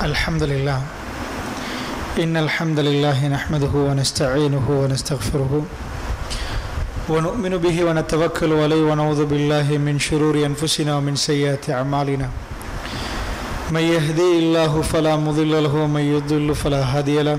الحمد لله إن الحمد لله نحمده ونستعينه ونستغفره ونؤمن به ونتوكل عليه ونعوذ بالله من شرور أنفسنا ومن سيئات أعمالنا من يهدي الله فلا مضل له ومن يضلل فلا هادي له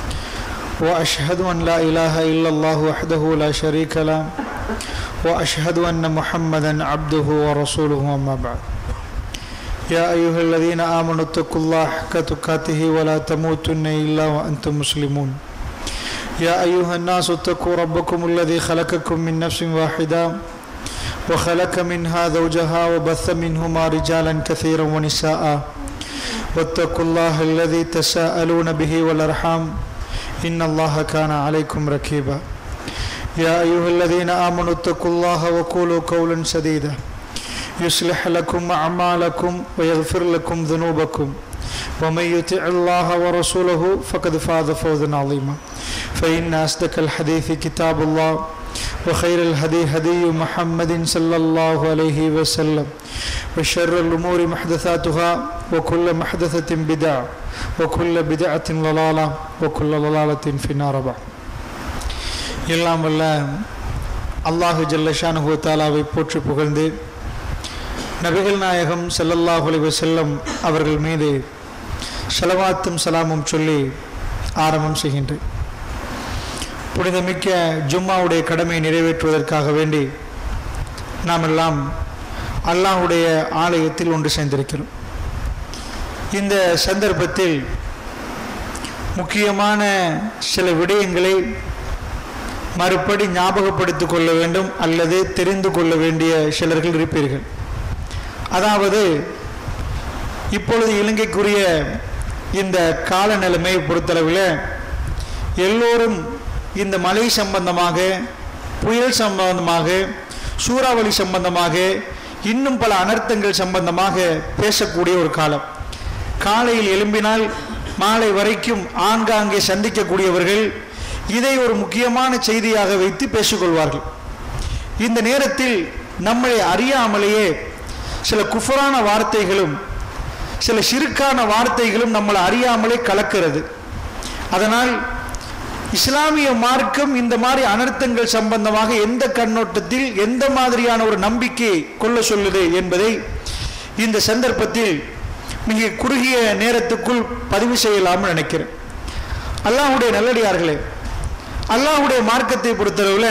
وأشهد أن لا إله إلا الله وحده لا شريك له وأشهد أن محمدا عبده ورسوله أما بعد يا أيها الذين آمنوا اتقوا الله حق تقاته ولا تموتن إلا وأنتم مسلمون يا أيها الناس اتقوا ربكم الذي خلقكم من نفس واحدة وخلق منها زوجها وبث منهما رجالا كثيرا ونساء واتقوا الله الذي تساءلون به والأرحام إن الله كان عليكم رقيبا يا أيها الذين آمنوا اتقوا الله وقولوا قولا سديدا يصلح لكم أعمالكم ويغفر لكم ذنوبكم ومن يطع الله ورسوله فقد فاز فوزا عظيما فإن أصدق الحديث كتاب الله وخير الهدي هدي محمد صلى الله عليه وسلم وشر الأمور محدثاتها وكل محدثة بدعة وكل بدعة ضلالة وكل ضلالة في النار بعد எல்லாம் வல்ல அல்லாஹு ஜல்ல ஷானஹு தஆலாவை போற்றி புகழ்ந்து நபிகள் நாயகம் ஸல்லல்லாஹு அலைஹி வஸல்லம் அவர்கள் மீது ஸலவாத்தும் சலாமும் சொல்லி ஆரம்பம் செய்கின்றேன். புனிதமிக்க ஜும்மாவுடைய கடமையை நிறைவேற்றுவதற்காக வேண்டி நாம் எல்லாம் அல்லாஹ்வுடைய ஆலயத்தில் ஒன்று சேர்ந்திருக்கிறோம். இந்த சந்தர்ப்பத்தில் முக்கியமான சில விடயங்களை மறுபடி ஞாபகப்படுத்திக் கொள்ள வேண்டும் அல்லது தெரிந்து கொள்ள வேண்டிய சிலர்கள் இருப்பீர்கள். அதாவது இப்பொழுது இலங்கைக்குரிய இந்த கால நிலைமையை பொறுத்தளவில் எல்லோரும் இந்த மழை சம்பந்தமாக, புயல் சம்பந்தமாக, சூறாவளி சம்பந்தமாக, இன்னும் பல அனர்த்தங்கள் சம்பந்தமாக பேசக்கூடிய ஒரு காலம். காலையில் எழும்பினால் மாலை வரைக்கும் ஆங்காங்கே சந்திக்கக்கூடியவர்கள் இதை ஒரு முக்கியமான செய்தியாக வைத்து பேசிக்கொள்வார்கள். இந்த நேரத்தில் நம்மளை அறியாமலேயே சில குஃபரான வார்த்தைகளும் சில ஷிர்கான வார்த்தைகளும் நம்மளை அறியாமலே கலக்கிறது. அதனால் இஸ்லாமிய மார்க்கம் இந்த மாதிரி அனர்த்தங்கள் சம்பந்தமாக எந்த கண்ணோட்டத்தில் எந்த மாதிரியான ஒரு நம்பிக்கை கொள்ள சொல்லுது என்பதை இந்த சந்தர்ப்பத்தில் மிக குறுகிய நேரத்துக்குள் பதிவு செய்யலாம்னு நினைக்கிறேன். அல்லாஹ்வுடைய நல்லடியார்களே, அல்லாஹ்வுடைய மார்க்கத்தை பொறுத்தளவில்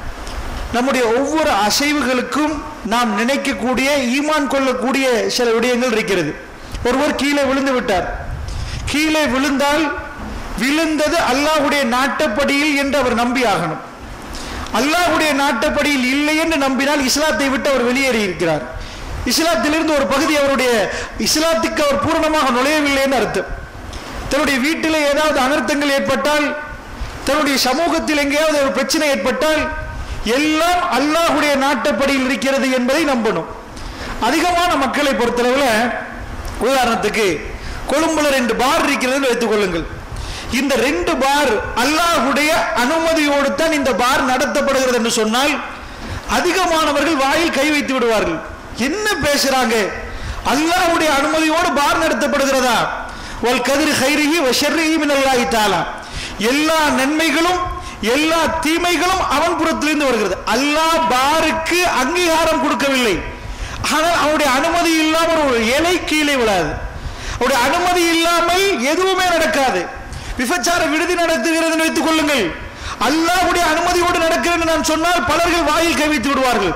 நம்முடைய ஒவ்வொரு அசைவுகளுக்கும் நாம் நினைக்கக்கூடிய, ஈமான் கொள்ளக்கூடிய சில விடயங்கள் இருக்கிறது. ஒருவர் கீழே விழுந்து விட்டார். கீழே விழுந்தால் விழுந்தது அல்லாஹ்வுடைய நாட்டப்படியில் என்று அவர் நம்பி ஆகணும். அல்லாஹ்வுடைய நாட்டப்படியில் இல்லை என்று நம்பினால் இஸ்லாத்தை விட்டு அவர் வெளியேறி இருக்கிறார். இஸ்லாத்திலிருந்து ஒரு பகுதி அவருடைய இஸ்லாத்துக்கு அவர் பூரணமாக நுழையவில்லை என்று அர்த்தம். தன்னுடைய வீட்டில் ஏதாவது அனர்த்தங்கள் ஏற்பட்டால், தன்னுடைய சமூகத்தில் எங்கேயாவது ஒரு பிரச்சனை ஏற்பட்டால் எல்லாம் அல்லாஹ்வுடைய நாட்டப்படியில் இருக்கிறது என்பதை நம்பணும். அதிகமான மக்களை பொறுத்தளவில், உதாரணத்துக்கு கொழும்புல 2 பார் இருக்கிறது வைத்துக் கொள்ளுங்கள். இந்த 2 பார் அல்லாஹ்வுடைய அனுமதியோடு தான் இந்த பார் நடத்தப்படுகிறது என்று சொன்னால் அதிகமானவர்கள் வாயில் கை வைத்து விடுவார்கள். என்ன பேசுறாங்க? அல்லாஹ்வுடைய அனுமதியோடு பார் நடத்தப்படுகிறதா? வல் கதிர் கைரிஹி வ ஷர்ரிஹி மினல்லாஹி தஆலா. எல்லா நன்மைகளும் எல்லா தீமைகளும் அவன் புறத்திலிருந்து வருகிறது. அல்லாஹ் பாருக்கு அங்கீகாரம் கொடுக்கவில்லை. ஆனால் அவருடைய அனுமதி இல்லாமல் ஒரு இலை கீழே விழாது. அவருடைய அனுமதி இல்லாமல் எதுவுமே நடக்காது. விபச்சார விடுதி நடத்துகிறது வைத்துக் கொள்ளுங்கள். அல்லாஹ்வுடைய அனுமதியோடு நடக்கிறது நான் சொன்னால் பலர்கள் வாயில் கை வைத்து விடுவார்கள்.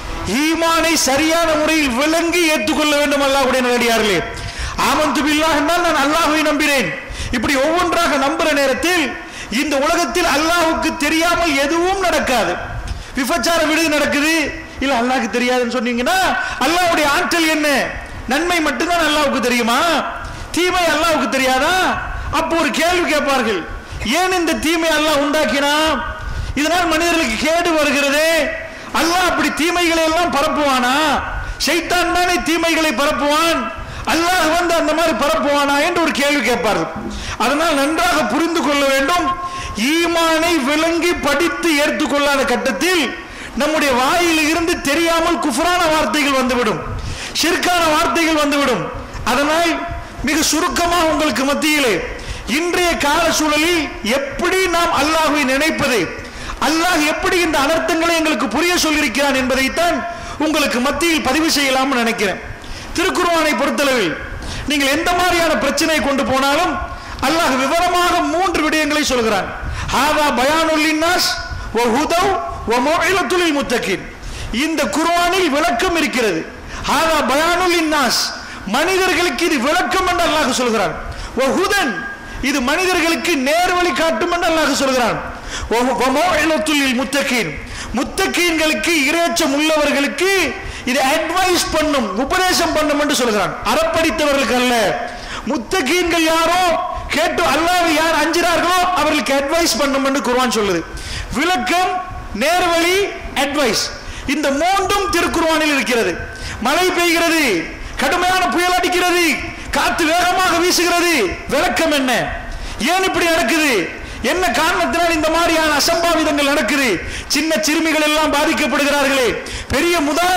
ஈமானை சரியான முறையில் விளங்கி ஏற்றுக்கொள்ள வேண்டும். அல்லாஹ்வுடைய நல்லடியார்களே, ஆமன்து பில்லாஹ் என்றால் நான் அல்லாஹ்வை நம்பினேன். இப்படி ஒவ்வொன்றாக நம்புற நேரத்தில் இந்த உலகத்தில் அல்லாஹ்வுக்கு தெரியாமல் எதுவும் நடக்காது. விபச்சார விடுதி நடக்குது, இல்ல அல்லாஹ்க்கு தெரியாதுன்னு சொன்னீங்கன்னா அல்லாஹ்வுடைய ஆற்றல் என்ன? நன்மை மட்டும்தான் அல்லாஹ்வுக்கு தெரியுமா? தீமை அல்லாஹ்வுக்கு தெரியாதா? அப்போ ஒரு கேள்வி கேட்பார்கள், ஏன் இந்த தீமை அல்லாஹ் உண்டாக்கினா? இதனால் மனிதர்களுக்கு கேடு வருகிறது. அல்லாஹ் அப்படி தீமைகளை எல்லாம் பரப்புவானா? ஷைத்தான் தானே தீமைகளை பரப்புவான். அல்லாஹ் வந்து அந்த மாதிரி பரப்புவானா என்று ஒரு கேள்வி கேட்பார்கள். அதனால் நன்றாக புரிந்து கொள்ள வேண்டும். ஈமானை விளங்கி படித்து ஏற்றுக்கொள்ளாத கட்டத்தில் நம்முடைய வாயில் இருந்து தெரியாமல் குஃப்ரான வார்த்தைகள் வந்துவிடும், ஷிர்கான வார்த்தைகள் வந்துவிடும். அதனால் மிக சுருக்கமாக உங்களுக்கு மத்தியிலே இன்றைய கால சூழலில் எப்படி நாம் அல்லாஹ்வை நினைப்பது, அல்லாஹ் எப்படி இந்த அனர்த்தங்களை எங்களுக்கு புரிய சொல்லியிருக்கிறான் என்பதைத்தான் உங்களுக்கு மத்தியில் பதிவு செய்யலாம்னு நினைக்கிறேன். திருக்குர்ஆனை பொறுத்தளவில் நீங்கள் எந்த மாதிரியான பிரச்சனையை கொண்டு போனாலும் அல்லாஹ் விவரமாக 3 விடயங்களை சொல்கிறான். ஹாதா பயானுல் லின்னாஸ் வ ஹுதவ் வ மௌஇலத்துல் லில் முத்தகீன். இந்த குர்ஆனில் விளக்கம் இருக்கிறது. ஹாதா பயானுல் லின்னாஸ், மனிதர்களுக்கு இது விளக்கம் என்று அல்லாஹ் சொல்கிறான். வ ஹுதன், இது மனிதர்களுக்கு நேர்வழி காட்டும் என்று அல்லாஹ் சொல்கிறான். வ மௌஇலத்துல் லில் முத்தகீன், முத்தகீன்களுக்கு இறையச்சம் உள்ளவர்களுக்கு இது அட்வைஸ் பண்ணும், உபதேசம் பண்ணும் என்று சொல்கிறான். அறப்படித்தவர்களுக்கு அல்ல. முத்தகீன்கள் யாரோ, கேட்டு அல்லாஹ்வை யார் அஞ்சுறார்களோ அவர்களுக்கு அட்வைஸ் பண்ணும் என்று குர்ஆன் சொல்லுது. விளக்கம், நேர்வழி, அட்வைஸ், இந்த 3ம் திருக்குர்ஆனில் இருக்கிறது. மழை பெய்கிறது, கடுமையான புயல் அடிக்கிறது, காத்து வேகமாக வீசுகிறது. விளக்கம் என்ன? ஏன் இப்படி நடக்குது? என்ன காரணத்தினால் இந்த மாதிரியான அசம்பாவிதங்கள் நடக்குது? சின்ன சிறுமிகள் எல்லாம் பாதிக்கப்படுகிறார்களே, பெரிய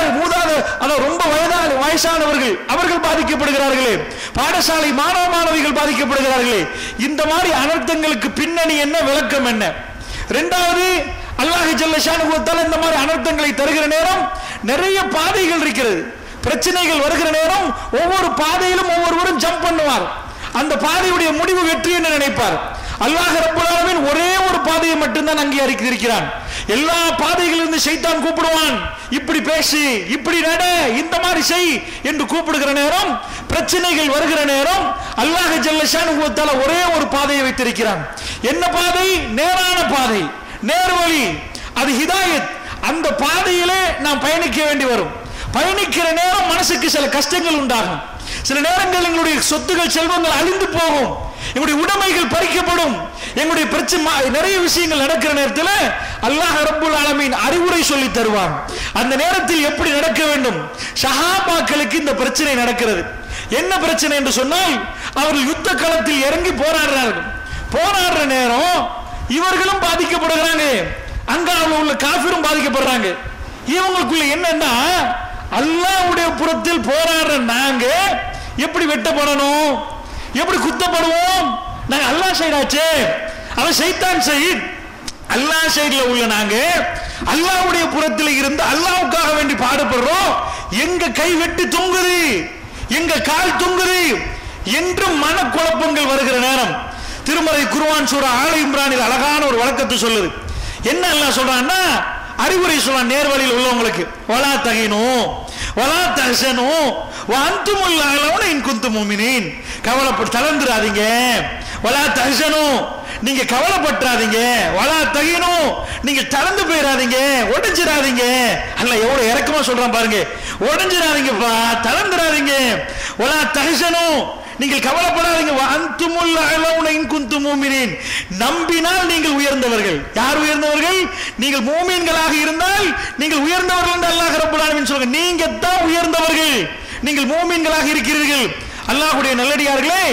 ரொம்ப வயசானவர்கள் அவர்கள் பாதிக்கப்படுகிறார்களே, பாடசாலை மாணவ மாணவிகள் பாதிக்கப்படுகிறார்களே. இந்த மாதிரி அனர்த்தங்களுக்கு பின்னணி என்ன, விளக்கம் என்ன? இரண்டாவது, அல்லாஹ் ஜல்ல ஷானுஹு வ தஆலா இந்த மாதிரி அனர்த்தங்களை தருகிற நேரம் நிறைய பாதைகள் இருக்கிறது. பிரச்சனைகள் வருகிற நேரம் ஒவ்வொரு பாதையிலும் ஒவ்வொருவரும் ஜம்ப் பண்ணுவார். அந்த பாதையுடைய முடிவு வெற்றி என்று நினைப்பார். அல்லாஹ் ரப்பல் ஆலமீன் ஒரே ஒரு பாதையை மட்டும்தான் அங்கீகரிக்கிறான். எல்லா பாதைகளிலிருந்து ஷைத்தான் கூப்பிடுவான், இப்படி பேசு, இப்படி நட, இந்த மாதிரி செய் என்று கூப்பிடுகிற நேரம், பிரச்சனைகள் வருகிற நேரம் அல்லாஹ் ஜல்ல ஷானுஹு வ தஆலா ஒரே ஒரு பாதையை வைத்திருக்கிறான். என்ன பாதை? நேரான பாதை, நேர்வழி, அது ஹிதாயத். அந்த பாதையிலே நாம் பயணிக்க வேண்டி வரும். பயணிக்கிற நேரம் மனசுக்கு சில கஷ்டங்கள் உண்டாகும். சில நேரங்கள் எங்களுடைய சொத்துகள் செல்வங்கள் அழிந்து போகும், எங்களுடைய உடைமைகள் பறிக்கப்படும், எங்களுடைய பிரச்சனை நிறைய விஷயங்கள் நடக்கிற நேரத்தில் அல்லாஹ் ரப்புல் ஆலமீன் அறிவுரை சொல்லி தருவான். அந்த நேரத்தில் எப்படி நடக்க வேண்டும்? சஹாபாக்களுக்கு இந்த பிரச்சனை நடக்கிறது. என்ன பிரச்சனை என்று சொன்னால், அவர்கள் யுத்த களத்தில் இறங்கி போராடுறார்கள். போராடுற நேரம் இவர்களும் பாதிக்கப்படுகிறாங்க, அங்க உள்ள காஃபிரும் பாதிக்கப்படுறாங்க. இவங்களுக்குள்ள என்னன்னா, அல்லாஹ்வுடைய புறத்தில் போராடுற நாங்க எப்படி வெட்டப்படணும், எப்படி குத்தப்படுவோம்? நாங்க அல்லாஹ் சைடாச்சே, அவன் ஷைத்தான் சைடு. அல்லாஹ் சைடுல உள்ள நாங்க அல்லாஹ்வுடைய புறத்தில் இருந்து அல்லாஹ்வுக்காக வேண்டி பாடுபடுறோம். எங்க கை வெட்டி தொங்குது, எங்க கால் தொங்குது என்று மனக்குழப்பங்கள் வருகிற நேரம் திருமறை குர்ஆன் சூரா ஆல இம்ரானில் அழகான ஒரு வழக்கத்தை சொல்லுது. என்ன அல்லாஹ் சொல்றான்னா, அறிவுரை சொல்றான் நேர்வழியில் உள்ளவங்களுக்கு. வலா தகினு வலா தஹ்சனு வ அன்துமுல் அலௌன இன் குன்தும் முஃமினீன். கவலைப்பட்டு தளர்ந்துராதீங்க. வலா தஹ்சனு, நீங்க கவலைப்பட்டுறாதீங்க. வலா தகினு, நீங்க தளர்ந்து போயிடாதீங்க, உடைஞ்சிடாதீங்க. அல்லாஹ் எவ்வளவு இரக்கமா சொல்றான் பாருங்க. உடைஞ்சிடாதீங்கப்பா, தளர்ந்துடாதீங்க. வலா தஹ்சனு, நீங்கள் கவலைப்படாதீங்க. அன்துமுல் அலௌன இன் குன்தும் முஃமினீன், நம்பினால் நீங்கள் உயர்ந்தவர்கள். யார் உயர்ந்தவர்கள்? நீங்கள் மூமின்களாக இருந்தால் நீங்கள் உயர்ந்தவர்கள் என்று அல்லாஹ் ரப்பல் ஆலமீன் சொல்றாங்க. நீங்க தான் உயர்ந்தவர்கள், நீங்கள் மூமின்களாக இருக்கிறீர்கள். அல்லாஹ்வுடைய நல்லடியார்களே,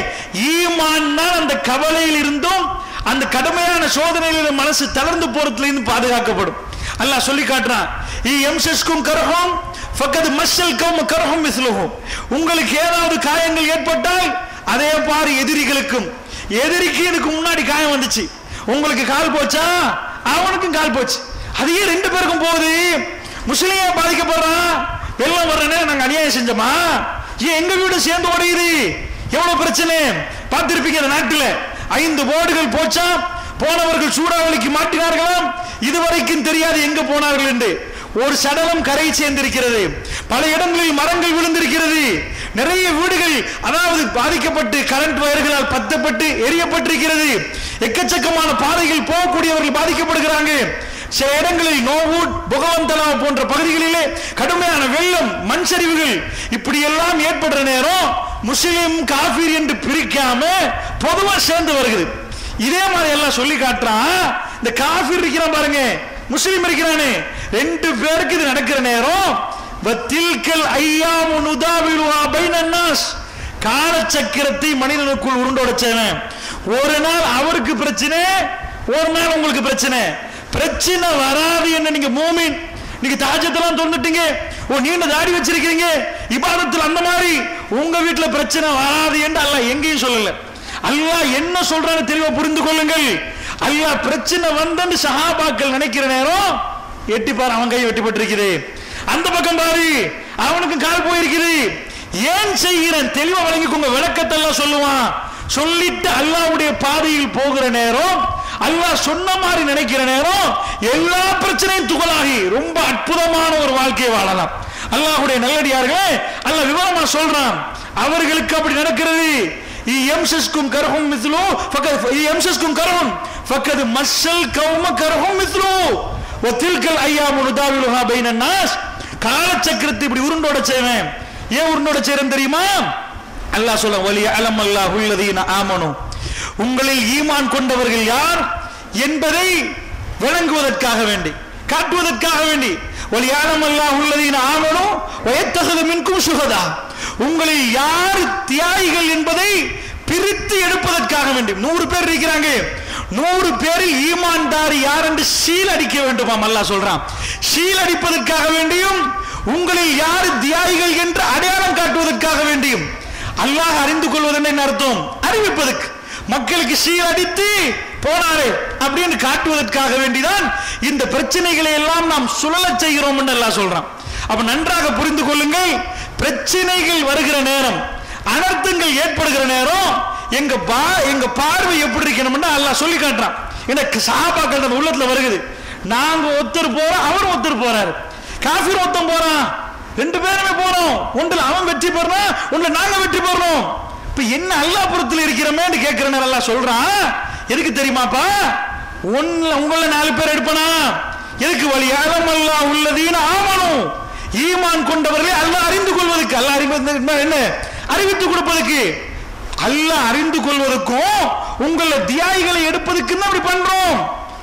ஈமான் தான் அந்த கவலையில் இருந்தும் அந்த கடுமையான சோதனையில மனசு தளர்ந்து போறதுல இருந்து பாதுகாக்கப்படும். அல்லாஹ் சொல்லி காட்டுறான், யம்சஸ்கும் கர்ஹும் ஃபக்கத் மஸ்ஸல் கௌம் கர்ஹும் மிஸ்லுஹு. உங்களுக்கு ஏதாவது காயங்கள் ஏற்பட்டால் அதே பாரு எதிரிகளுக்கும். எதிரிக்கு இதுக்கு முன்னாடி காயம் வந்துச்சு, உங்களுக்கு கால் போச்சா, அவனுக்கும் கால் போச்சு. அதையே 2 பேருக்கும் போகுது. முஸ்லிமே பாதிக்கப்படுறான், வெள்ளம் வர்றனே நாங்க அநியாயம் செஞ்சோமா, ஏன் எங்க வீடு சேர்ந்து ஓடுது, எவ்வளவு பிரச்சனை பார்த்திருப்பீங்க. இந்த நாட்டில் 5 போர்டுகள் போச்சா, போனவர்கள் சூறாவளிக்கு மாட்டினார்களாம், இதுவரைக்கும் தெரியாது எங்க போனார்கள் என்று. ஒரு சடலம் கரை சேர்ந்திருக்கிறது, பல இடங்களில் மரங்கள் விழுந்திருக்கிறது, நிறைய வீடுகள் அதாவது பாதிக்கப்பட்டு கரண்ட் வயர்களால் பத்தப்பட்டு எரியப்பட்டிருக்கிறது. எக்கச்சக்கமான பாதைகள் போகக்கூடியவர்கள் பாதிக்கப்படுகிறாங்க. சில இடங்களில் நோவூட், புகவந்தலா போன்ற பகுதிகளிலே கடுமையான வெள்ளம், மண் சரிவுகள் இப்படி எல்லாம் ஏற்படுற நேரம் முஸ்லிம் காஃபிர் என்று பிரிக்காம பொதுவா சேர்ந்து வருகிறது. இதே மாதிரி எல்லாம் சொல்லி காட்டுறான். இந்த காஃபிர் இருக்கிறான் பாருங்க, முஸ்லிம் இருக்கிறானே, 2 பேருக்கு இது நடக்கிற நேரம் வத்தில்கல் ஐயாமு நுதாவிலுஹா பைனன் நாஸ், காலச்சக்கரத்தை மனிதனுக்குள் உருண்டோடச்சவன். ஒரு நாள் அவருக்கு பிரச்சனை, ஒரு நாள் உங்களுக்கு பிரச்சனை. பிரச்சனை வராது என்ன நீங்க மூமின் நீங்க தஹஜ்ஜுதெல்லாம் தொழுந்துட்டீங்க, நீண்ட தாடி வச்சிருக்கீங்க, இபாதத்தில் அந்த மாதிரி உங்க வீட்டுல பிரச்சனை வராது என்று அல்லாஹ் எங்கேயும் சொல்லல. அல்லாஹ் என்ன சொல்றான்னு தெளிவா புரிந்து கொள்ளுங்கள். அல்லாஹ் பிரச்சனை வந்து சஹாபாக்கள் நினைக்கிற நேரம் எட்டி பாரு, அவன் கை வெட்டிப்பட்டிருக்குது, அந்த பக்கம் பாரு அவனுக்கு கால் போயிருக்குது, ஏன் செய்கிறேன் தெளிவா வழங்கிக்கோங்க. விளக்கத்தெல்லாம் சொல்லுவான். சொல்லிட்டு அல்லாஹ்வுடைய பாதையில் போகிற நேரம், அல்லாஹ் சொன்ன மாதிரி நினைக்கிற நேரம் எல்லா பிரச்சனையும் துகளாகி ரொம்ப அற்புதமான ஒரு வாழ்க்கையை வாழலாம். அல்லாஹ்வுடைய நல்லடியார்களே, அல்லாஹ் விவரமா சொல்றான். அவர்களுக்கு அப்படி நடக்கிறது. யம்சஸ்கும் கர்ஹும் மிஸ்லு ஃபகத் யம்சஸ்கும் கர்ஹும் ஃபகத் மஸ்ஸல் கௌம கர்ஹும் மிஸ்லு வதில்கல் அய்யாமு நுதாவிலுஹா பைனன் நாஸ். காலச்சக்கரத்தை இப்படி உருண்டோட செய்வேன். ஏன் உருண்டோட செய்றேன் தெரியுமா? அல்லாஹ் சொல்ல வலிய அலமல்லாஹு அல்லதீன ஆமனு, உங்களில் ஈமான் கொண்டவர்கள் யார் என்பதை விளங்குவதற்காக வேண்டி, காட்டுவதற்காக வேண்டி, வலிய அலமல்லாஹு அல்லதீன ஆமனு வயத்தஹது மின்கும் ஷுஹதா, உங்களில் யார் தியாகிகள் என்பதை பிரித்து எடுப்பதற்காக வேண்டி. 100 பேர் இருக்கிறாங்க, 100 பேரில் ஈமான்தாரி யார் என்று சீல் அடிக்க வேண்டுமாம். அல்லாஹ் சொல்றான். சீல் அடிப்பதற்காக வேண்டியும், உங்களில் யார் தியாகிகள் என்று அடையாளம் காட்டுவதற்காக வேண்டியும், அல்லாஹ் அறிந்து கொள்வது என்ன அர்த்தம்? அறிவிப்பதற்கு, மக்களுக்கு சீல் அடித்து போனாரே அப்படின்னு காட்டுவதற்காக வேண்டிதான் இந்த பிரச்சனைகளை எல்லாம் நாம் சுழலச் செய்கிறோம் என்று அல்லாஹ் சொல்றான். அப்ப நன்றாக புரிந்து கொள்ளுங்கள். பிரச்சனைகள் வருகிற நேரம், அனர்த்தங்கள் ஏற்படுகிற நேரம் எங்க பார்வை எப்படி இருக்கணும்னு அல்லாஹ் சொல்லி காட்டுறான். எனக்கு சஹாபாக்கள் உள்ளத்துல வருகிறது. நாங்க ஒருத்தர் போறோம், அவர் ஒருத்தர் போறாரு, காஃபிர் ஒருத்தன் போறான், 2 பேருமே போறோம். ஒன்றில் அவன் வெற்றி பெறணும், ஒன்றில் நாங்க வெற்றி பெறணும். இப்ப என்ன அல்லாஹ் புறத்தில் இருக்கிறமே கேட்கிற நேரம் அல்லாஹ் சொல்றான். எதுக்கு தெரியுமாப்பா? உங்கள 4 பேர் எடுப்பனா எதுக்கு? வலிய அலமல்லாஹு அல்லதீன ஆமனு, ஈமான் கொண்டவர்களை அல்லாஹ் அறிந்து கொள்வதற்கு. அல்லாஹ் என்ன? அறிவித்து கொடுப்பதற்கு. அல்லாஹ் அறிந்து கொள்வதற்கும் உங்கள தியாகிகளை எடுப்பதற்கு தான் அப்படி பண்றோம்.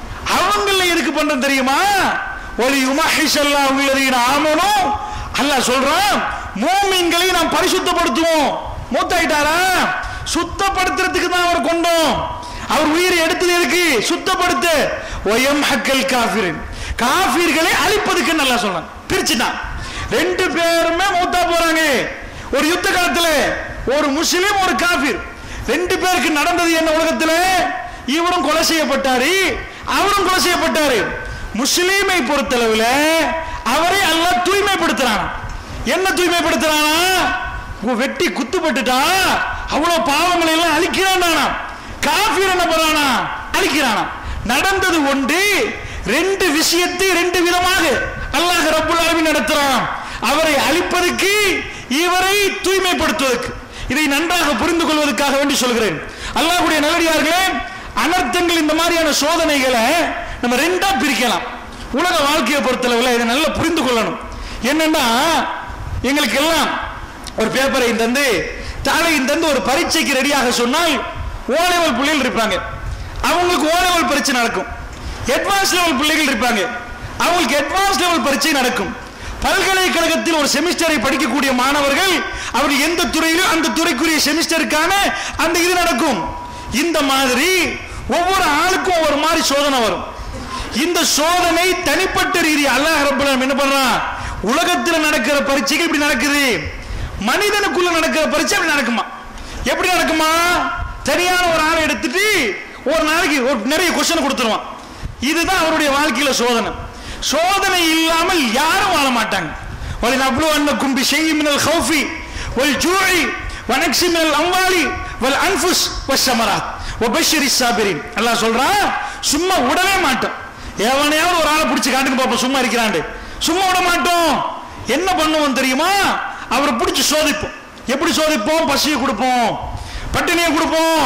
அவங்கள எதுக்கு பண்றோம் தெரியுமா? வலி யுமஹிஷல்லாஹு அல்லதீன ஆமனு, அல்லாஹ் சொல்றான், மூமின்களை நாம் பரிசுத்தப்படுத்துவோம். மூத்தாயிட்டாரா? சுத்தப்படுத்துறதுக்கு தான் அவர் கொண்டோம். அவர் உயிரை எடுத்தது எதுக்கு? சுத்தப்படுத்த. வயம் ஹக்கல் காஃபிரின், காஃபிர்களை அழிப்பதுக்கு நல்லா சொல்றான். பிரிச்சுட்டான். 2 பேருமே மூத்தா போறாங்க. ஒரு யுத்த காலத்துல ஒரு முஸ்லிம், ஒரு காஃபிர், 2 பேருக்கு நடந்தது என்ன? உலகத்துல இவரும் கொலை செய்யப்பட்டாரு, அவரும் கொலை செய்யப்பட்டாரு. முஸ்லீமை பொறுத்தளவுல அவரை அல்லாஹ் தூய்மைப்படுத்துறான். என்ன தூய்மைப்படுத்துறானா? வெட்டி குத்துப்பட்டுட்டா அவ்வளவு பாவங்களை எல்லாம் அழிக்கிறானா. காஃபிர் என்ன பண்றானா? அழிக்கிறானா. நடந்தது ஒன்று. 2 விஷயத்தை 2 விதமாக அல்லாஹ் ரப்புல் ஆலமீன் நடத்துறான். அவரை அழிப்பதற்கு, இவரை தூய்மைப்படுத்துவதற்கு. இதை நன்றாக புரிந்து கொள்வதற்காக வேண்டி சொல்கிறேன். அல்லாஹ்வுடைய நல்லடியார்களே, அனர்த்தங்கள் இந்த மாதிரியான சோதனைகளை நம்ம 2ஆ பிரிக்கலாம். உலக வாழ்க்கையை பொறுத்தளவில் இதை நல்லா புரிந்து கொள்ளணும். என்னன்னா, எங்களுக்கு எல்லாம் ஒரு பேப்பரை தந்து, தாளையும் தந்து ஒரு பரீட்சைக்கு ரெடியாக சொன்னால், ஓலெவல் பிள்ளைகள் இருப்பாங்க, அவங்களுக்கு ஓலெவல் பரீட்சை நடக்கும். அட்வான்ஸ் லெவல் பிள்ளைகள் இருப்பாங்க, அவங்களுக்கு அட்வான்ஸ் லெவல் பரீட்சை நடக்கும். பல்கலைக்கழகத்தில் ஒரு செமிஸ்டரை படிக்கக்கூடிய மாணவர்கள் அவர் எந்த துறையிலும் அந்த துறைக்குரிய செமிஸ்டருக்கான அந்த இது நடக்கும். இந்த மாதிரி ஒவ்வொரு ஆளுக்கும் ஒவ்வொரு மாதிரி சோதனை வரும். இந்த சோதனை தனிப்பட்ட ரீதி அல்லாஹ் ரப்பல் ஆலமீன் என்ன பண்றான்? உலகத்தில் நடக்கிற பரீட்சைகள் இப்படி நடக்குது, மனிதனுக்குள்ள நடக்கிற பரீட்சை அப்படி நடக்குமா? எப்படி நடக்குமா? சரியான ஒரு ஆளை எடுத்துட்டு ஒரு நாளைக்கு நிறைய கொஸ்டின் கொடுத்துருவான். இதுதான் அவருடைய வாழ்க்கையில சோதனை. சோதனை இல்லாமல் யாரும் வாழ மாட்டாங்க. وَلِنَبْلُوَنَّكُمْ بِشَيْءٍ مِنَ الْخَوْفِ وَالْجُوعِ وَنَقْصٍ مِنَ الْأَمْوَالِ وَالْأَنْفُسِ وَالثَّمَرَاتِ وَبَشِّرِ الصَّابِرِينَ. அல்லாஹ் சொல்றான், சும்மா விடவே மாட்டோம். எவனையாவது ஒரு ஆளை பிடிச்சி காட்டுக்கு பார்ப்போம், சும்மா இருக்கிறாண்டு, சும்மா விட மாட்டோம். என்ன பண்ணுவோம் தெரியுமா? அவரை பிடிச்சி சோதிப்போம். எப்படி சோதிப்போம்? பசியை கொடுப்போம், பட்டினியை கொடுப்போம்,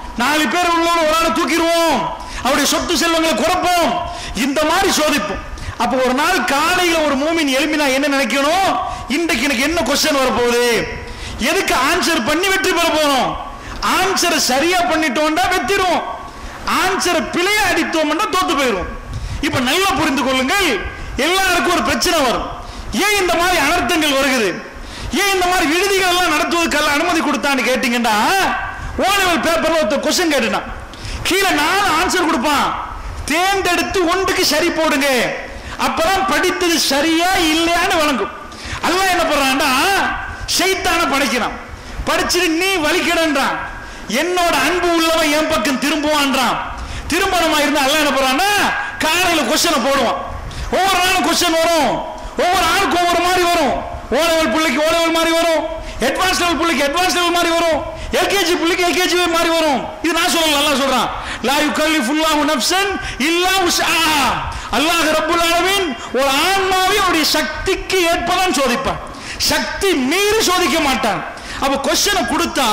4 பேர் உள்ள ஒரு ஆளை தூக்கிடுவோம், அவருடைய சொத்து செல்வங்களை குறைப்போம். இந்த மாதிரி சோதிப்போம். அப்போ ஒரு நாள் காலையில ஒரு மூமின் எழுப்பினா என்ன நினைக்கணும்? இன்றைக்கு எனக்கு என்ன கொஸ்டின் வரப்போகுது, எதுக்கு ஆன்சர் பண்ணி வெற்றி பெற போறோம். ஆன்சரை சரியா பண்ணிட்டோம்னா வெற்றிடுவோம், ஆன்சரை பிழையா அடித்தோம்னா தோத்து போயிடும். இப்ப நல்லா புரிந்து கொள்ளுங்கள், எல்லாருக்கும் ஒரு பிரச்சனை வரும். ஏன் இந்த மாதிரி அனர்த்தங்கள் வருகிறது? ஏன் இந்த மாதிரி விடுதிகள் எல்லாம் நடத்துவதற்கு அனுமதி கொடுத்தான்னு கேட்டீங்கன்னா, ஓலெவல் பேப்பர்ல ஒருத்தர் கொஸ்டின் கேட்டுட்டான், கீழே 4 ஆன்சர் கொடுப்பான், தேர்ந்தெடுத்து ஒன்றுக்கு சரி போடுங்க அப்பதான் படித்தது சரியா இல்லையான்னு வழங்கும். அல்லாஹ் என்ன பண்றான்டா, ஷைத்தான படைக்கிறான். படிச்சுட்டு நீ வலிக்கடன்றான், என்னோட அன்பு உள்ளவன் என் பக்கம் திரும்புவான்றான். திரும்பணுமா இருந்தா அல்லாஹ் என்ன பண்றான்னா, காலையில கொஸ்டினை போடுவான். ஒவ்வொரு நாளும் கொஸ்டின் வரும், ஒவ்வொரு ஆளுக்கும் ஒவ்வொரு மாதிரி வரும். ஓ லெவல் பிள்ளைக்கு ஓ லெவல் மாதிரி வரும், அட்வான்ஸ் லெவல் பிள்ளைக்கு அட்வான்ஸ் லெவல் மாதிரி வரும், எல்கேஜி பிள்ளைக்கு எல்கேஜி மாதிரி வரும். இது நான் சொல்லல, அல்லாஹ் சொல்றான். லா யுகல்லிஃபுல்லாஹு நஃப்ஸன் இல்லா உஸ்ஆஹா. அல்லாஹ் ரப்புல் ஆலமீன் ஒரு ஆன்மாவை அவருடைய சக்திக்கு ஏற்பதான் சோதிப்பான், சக்தி மீறி சோதிக்க மாட்டான். அப்ப கொஸ்டினை கொடுத்தா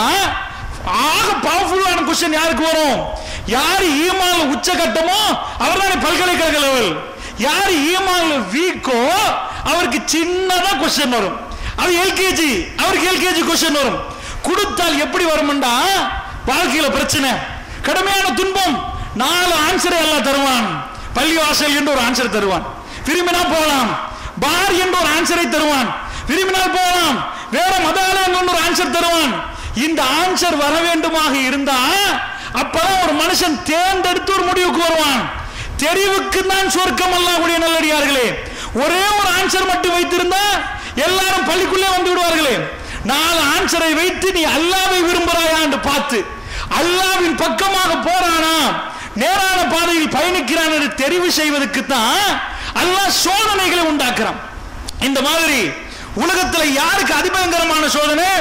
ஆக பவர்ஃபுல்லான கொஸ்டின் யாருக்கு வரும்? யார் ஈமான்ல உச்சகட்டமோ அவர்தானே பல்கலைக்கழக லெவல். யார் ஈமான்ல வீக்கோ அவருக்கு சின்னதா கொஸ்டின் வரும். அது எல்கேஜி, அவருக்கு எல்கேஜி கொஸ்டின் வரும். கொடுத்தால் எப்படி வரும்டா, வாழ்க்கையில பிரச்சனை, கடுமையான துன்பம், 4 ஆன்சரை எல்லாம் தருவான். பள்ளிவாசல் என்று ஒரு ஆன்சர் தருவான், விரும்பினா போலாம். பார் என்று ஒரு ஆன்சரை தருவான், விரும்பினால் போலாம். வேற மதாலயம் என்று ஒரு ஆன்சர் தருவான். இந்த ஆன்சர் வர வேண்டுமாக இருந்தா அப்பதான் ஒரு மனுஷன் தேர்ந்தெடுத்து ஒரு முடிவுக்கு வருவான். தெரிவுக்கு தான் சொர்க்கம். அல்லாஹ்வுடைய நல்லடியார்களே, ஒரே ஒரு ஆன்சர் மட்டும் வைத்திருந்தா எல்லாரும் பள்ளிக்குள்ளே வந்து விடுவார்களே. 4 ஆன்சரை வைத்து நீ அல்லாஹ்வை விரும்புகிறாயா என்று பார்த்து அல்லாஹ்வின் பக்கமாக போறானா, நேரான பாதையில் பயணிக்கிறான் என்று தெரிவு செய்வதற்கு தான் அல்லாஹ் சோதனைகளை உண்டாக்குறான். இந்த மாதிரி உலகத்துல யாருக்கு அதிபயங்கரமான சோதனை,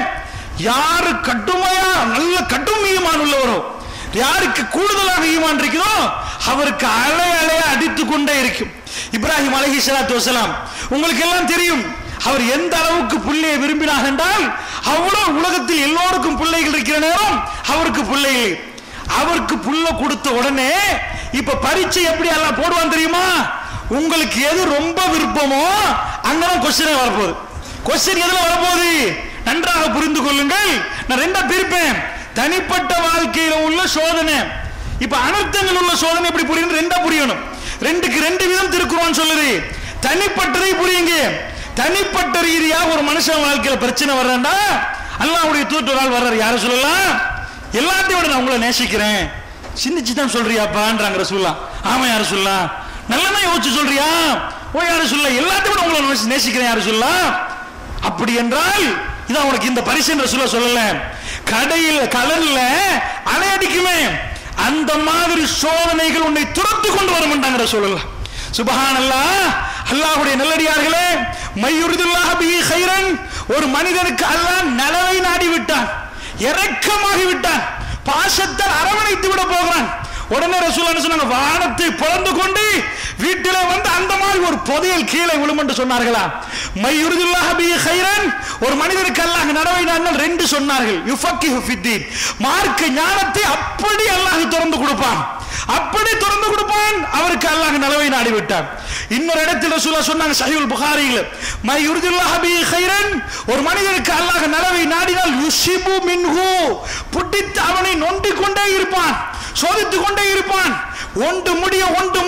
யாரு கடுமையா நல்ல கடும் ஈமான் உள்ளவரோ, யாருக்கு கூடுதலாக ஈமான் இருக்குதோ அவருக்கு அலை அலையா அடித்துக் கொண்டே இருக்கும். இப்ராஹிம் அலைஹிஸ்ஸலாத்து வஸலாம் உங்களுக்கு எல்லாம் தெரியும். அவர் எந்த அளவுக்கு பிள்ளையை விரும்பினார் என்றால், அவ்வளவு உலகத்தில் எல்லோருக்கும் பிள்ளைகள் இருக்கிற நேரம் அவருக்கு பிள்ளைகள். அவருக்கு புள்ள கொடுத்த உடனே இப்ப பரீட்சை எப்படி எல்லாம் போடுவான் தெரியுமா? உங்களுக்கு எது ரொம்ப விருப்பமோ அங்கதான் கொஸ்டினே வரப்போகுது. கொஸ்டின் எதுல வரப்போகுது நன்றாக புரிந்து கொள்ளுங்கள். நான் ரெண்டா பிரிப்பேன். தனிப்பட்ட வாழ்க்கையில உள்ள சோதனை, இப்ப அனர்த்தங்கள் உள்ள சோதனை எப்படி புரியும்? ரெண்டா புரியணும். 2க்கு 2 விதம் திருக்குறான் சொல்லுது. தனிப்பட்டதை புரியுங்க. தனிப்பட்ட ரீதியா ஒரு மனுஷன் வாழ்க்கையில பிரச்சனை வர்றா, அல்லாஹ்வுடைய தூதர் வர்றாரு. யார சொல்லலாம்? எல்லாத்தையும் விட நான் உங்களை நேசிக்கிறேன், சிந்திச்சு தான் சொல்றியாப்பான்றாங்க ரசூலுல்லாஹ். ஆமா யார சொல்லலாம், நல்லதான் யோசிச்சு சொல்றியா? ஓ யார சொல்லலாம், எல்லாத்தையும் விட உங்களை நேசிக்கிறேன் யார சொல்லலாம். அப்படி என்றால் இதான் உனக்கு இந்த பரிசு என்று சொல்லல. கடையில் கடல்ல அலையடிக்குமே அந்த மாதிரி சோதனைகள் உன்னை துரத்து கொண்டு வர சொல்லலாம். சுப்ஹானல்லாஹ். அல்லாஹ்வுடைய நல்லடியார்களே, மையுரிதுல்லாஹு பிஹி கைரன், ஒரு மனிதனுக்கு அல்லாஹ் நலவை நாடி விட்டான், இரக்கமாகி விட்டான், பாசத்தால் அரவணைத்து விட போகிறான். உடனே ரசூலுல்லாஹ் என்ன சொன்னாங்க? வானத்தை பொளந்து கொண்டு வீட்டிலே வந்து அந்த மாதிரி ஒரு புதையல் கீழே விழும் என்று சொன்னார்களா? மையுரிதுல்லாஹு பிஹி கைரன், ஒரு மனிதனுக்கு அல்லாஹ் நலவை நாடினால் 2 சொன்னார்கள். யுஃபக்கிஹு ஃபித்தீன், மார்க்க ஞானத்தை அப்படி அல்லாஹ் திறந்து கொடுப்பான், அப்படி திறந்து கொடுப்பான். அவருக்கு அல்லாஹ் நலவை நாடி விட்டான். இன்னொரு இடத்தில் ரசூலுல்லாஹ் சொன்னாங்க சஹீஹுல் புகாரியில், மையுரிதுல்லாஹு பிஹி கைரன், ஒரு மனிதனுக்கு அல்லாஹ் நலவை நாடினால் யுஸிபு மின்ஹு, புட்டித்து அவனை நொண்டிக் கொண்டே இருப்பான், சோதித்துக் கொண்டே இருப்பான். ஒன்று முடிய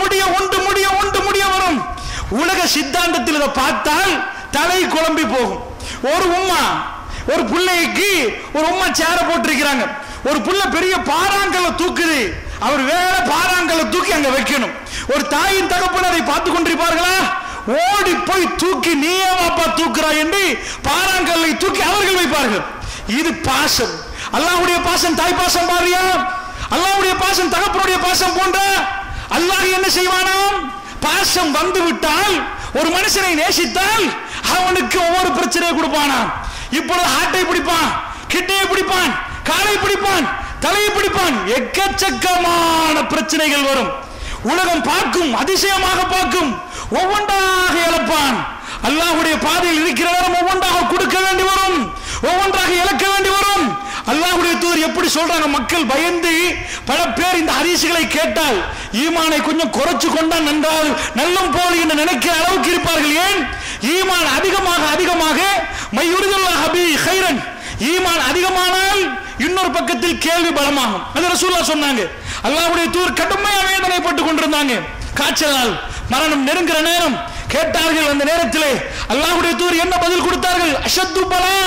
வரும். உலக சித்தாந்தத்தில் இதை பார்த்தால் தலை குழம்பி போகும். ஒரு உம்மா ஒரு பிள்ளைக்கு ஒரு உம்மா சேர போட்டிருக்கிறாங்க. ஒரு புள்ள பெரிய பாறாங்கல்ல தூக்குது, அவர் வேற பாறாங்கல்ல தூக்கி அங்க வைக்கணும். ஒரு தாயின் தகப்பனரை பார்த்து கொண்டிருப்பார்களா? ஓடி போய் தூக்கி நீயே வாப்பா தூக்குறாய் என்று பாறாங்கல்லை தூக்கி அவர்கள் வைப்பார்கள். இது பாசம். அல்லாஹ்வுடைய பாசம் தாய் பாசம் பாரியா? அல்லாஹ்வுடைய பாசம் தகப்பனுடைய பாசம் போன்ற. அல்லாஹ் என்ன செய்வானாம்? பாசம் வந்து விட்டால், ஒரு மனுஷனை நேசித்தால் அவனுக்கு ஒவ்வொரு பிரச்சனையை கொடுப்பானாம். இப்பொழுது ஹார்ட்டை பிடிப்பான், கிட்னியை பிடிப்பான், காலை பிடிப்பான், தலையை பிடிப்பான், எக்கச்சக்கமான பிரச்சனைகள் வரும். உலகம் பார்க்கும், அதிசயமாக பார்க்கும், ஒவ்வொன்றாக இழப்பான். அல்லாஹ்வுடைய பாதையில் இருக்கிற நேரம் ஒவ்வொன்றாக கொடுக்க வேண்டி வரும், ஒவ்வொன்றாக இழக்க வேண்டி வரும். அல்லாஹ்வுடைய தூதர் எப்படி சொல்றாங்க? மக்கள் பயந்து பல பேர் இந்த ஹதீஸ்களை கேட்டால் ஈமானை கொஞ்சம் குறைச்சு கொண்டா நன்றால் நல்லம் போல் என்று நினைக்கிற அளவுக்கு இருப்பார்கள். ஏன்? ஈமான் அதிகமாக மையுரிதுல்லாஹு பிஹி கைரன், ஈமான் அதிகமானால் இன்னொரு பக்கத்தில் கேள்வி பலமாகும். அது ரசூலுல்லாஹ் சொன்னாங்க. அல்லாஹ்வுடைய தூதர் கடுமையாக வேதனைப்பட்டுக் கொண்டிருந்தாங்க. காய்ச்சலால் மரணம் நெருங்குற நேரம் கேட்டார்கள். அந்த நேரத்திலே அல்லாஹ்வுடைய தூதர் என்ன பதில் கொடுத்தார்கள்? அஷத்து பலா,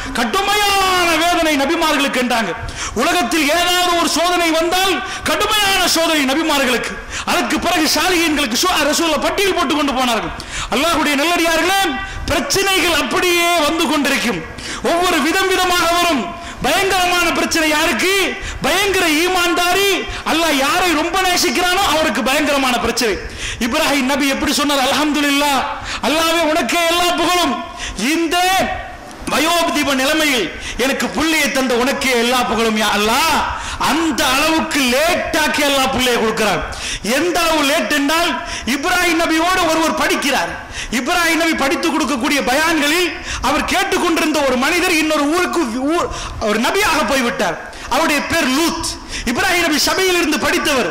கடுமையான வேதனை நபிமார்களுக்கு என்றாங்க. உலகத்தில் ஏதாவது ஒரு சோதனை வந்தால் கடுமையான சோதனை நபிமார்களுக்கு. அதற்கு பிறகு சாலிஹீன்களுக்கு ரசூலுல்லாஹ் பட்டியல் போட்டு கொண்டு போனார்கள். அல்லாஹ்வுடைய நல்லடியார்களே, பிரச்சனைகள் அப்படியே வந்து கொண்டிருக்கும். ஒவ்வொரு விதம் விதமாக வரும். பயங்கரமான பிரச்சனை யாருக்கு? பயங்கர ஈமான்தாரி, அல்லாஹ் யாரை ரொம்ப நேசிக்கிறானோ அவருக்கு பயங்கரமான பிரச்சனை. இப்ராஹிம் நபி எப்படி சொன்னார்? அல்ஹம்துலில்லாஹ், அல்லாஹ்வே உனக்கே எல்லா புகழும். இந்த வயோதிப நிலைமையில் எனக்கு புள்ளையை தந்த உனக்கே எல்லா புகழும் யா அல்லாஹ். அந்த அளவுக்கு லேட்டாக்கி அல்லாஹ் புள்ளையை கொடுக்கிறார். எந்த அளவு லேட் என்றால், இப்ராஹிம் நபியோடு ஒருவர் படிக்கிறார். இப்ராஹிம் நபி படித்துக் கொடுக்கக்கூடிய பயான்களில் அவர் கேட்டுக்கொண்டிருந்த ஒரு மனிதர் இன்னொரு ஊருக்கு ஒரு நபியாக போய்விட்டார். அவருடைய பேர் லூத். இப்ராஹிம் நபி சபையில் இருந்து படித்தவர்.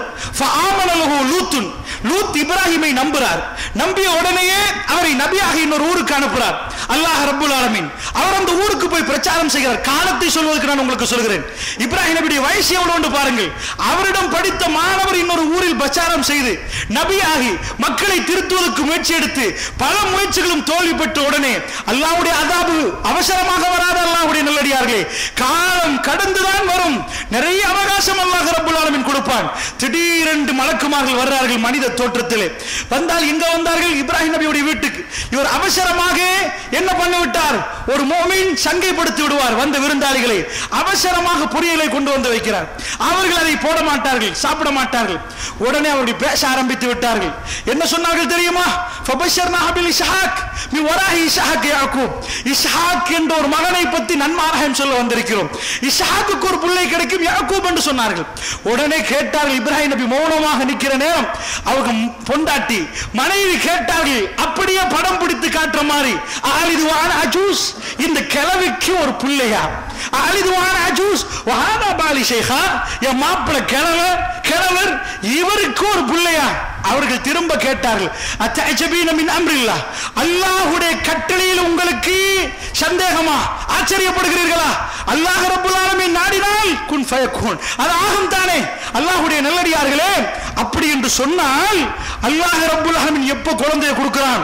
லூத் இப்ராஹிமை நம்புகிறார். நம்பிய உடனேயே அவரை நபியாக இன்னொரு ஊருக்கு அனுப்புகிறார் அல்லாஹ் ரப்புல் ஆலமீன். அவர் அந்த ஊருக்கு போய் பிரச்சாரம் செய்கிறார். காலத்தை சொல்வதற்கு நான் உங்களுக்கு சொல்கிறேன். இப்ராஹிம் நபியுடைய வயசு எவ்வளவு பாருங்கள். அவரிடம் படித்த மாணவர் இன்னொரு ஊரில் பிரச்சாரம் செய்து நபியாகி மக்களை திருத்துவதற்கு முயற்சி எடுத்து பல முயற்சிகளும் தோல்வி பெற்ற உடனே அல்லாஹ்வுடைய அதாபு அவசரமாக வராத அல்லாஹ்வுடைய நல்லடியார்களே, காலம் கடந்துதான் வரும். நிறைய அவகாசம் அல்லாஹ் ரப்புல் ஆலமீன் கொடுப்பான். திடீரென்று மலக்குமார்கள் வர்றார்கள் மனித தோற்றத்திலே. வந்தால் எங்க வந்தார்கள்? இப்ராஹிம் நபியுடைய வீட்டுக்கு. இவர் அவசரமாக என்ன பண்ணிவிட்டார்? ஒரு மோமின் சங்கைப்படுத்தி விடுவார் வந்த விருந்தாளிகளை. அவசரமாக பொரியலை கொண்டு வந்து வைக்கிறார். அவர்கள் அதை போட மாட்டார்கள், சாப்பிட மாட்டார்கள். உடனே அவர்கள் பேச ஆரம்பித்து விட்டார்கள். என்ன சொன்னார்கள் தெரியுமா? ஃபபஷர்னாஹு பில் இஸ்ஹாக் மின் வராஹி இஸ்ஹாக் யாக்கூப். இஸ்ஹாக் என்ற ஒரு மகனை பற்றி நன்மாராயம் சொல்ல வந்திருக்கிறோம். இஸ்ஹாக்குக்கு ஒரு பிள்ளை கிடைக்கும், யாக்கூப் என்று சொன்னார்கள். உடனே கேட்டார்கள். இப்ராஹிம் நபி மௌனமாக நிற்கிற நேரம் அவங்க பொண்டாட்டி மனைவி கேட்டார்கள், அப்படியே படம் பிடித்து காட்டுற மாதிரி, ஆலிதுவான அஜூஸ், இந்த கிழவிக்கு ஒரு பிள்ளையா? ஆலிதுவான அஜூஸ் வஹாதா பாலி ஷைஹா, என் மாப்பிள்ளை கிழவர் இவருக்கு ஒரு பிள்ளையா? அவர்கள் திரும்ப கேட்டார்கள், அத்தஅஜபீன மின் அம்ரில்லாஹ், அல்லாஹ்வுடைய கட்டளையில் உங்களுக்கு சந்தேகமா? ஆச்சரியப்படுகிறீர்களா? அல்லாஹ் ரப்புல் ஆலமீன் நாடினால் குன் ஃபயகுன், அது ஆகும் தானே? அல்லாஹ்வுடைய நல்லடியார்களே, அப்படி என்று சொன்னால் அல்லாஹ் ரப்புல் ஆலமீன் எப்ப குழந்தையை கொடுக்கிறான்?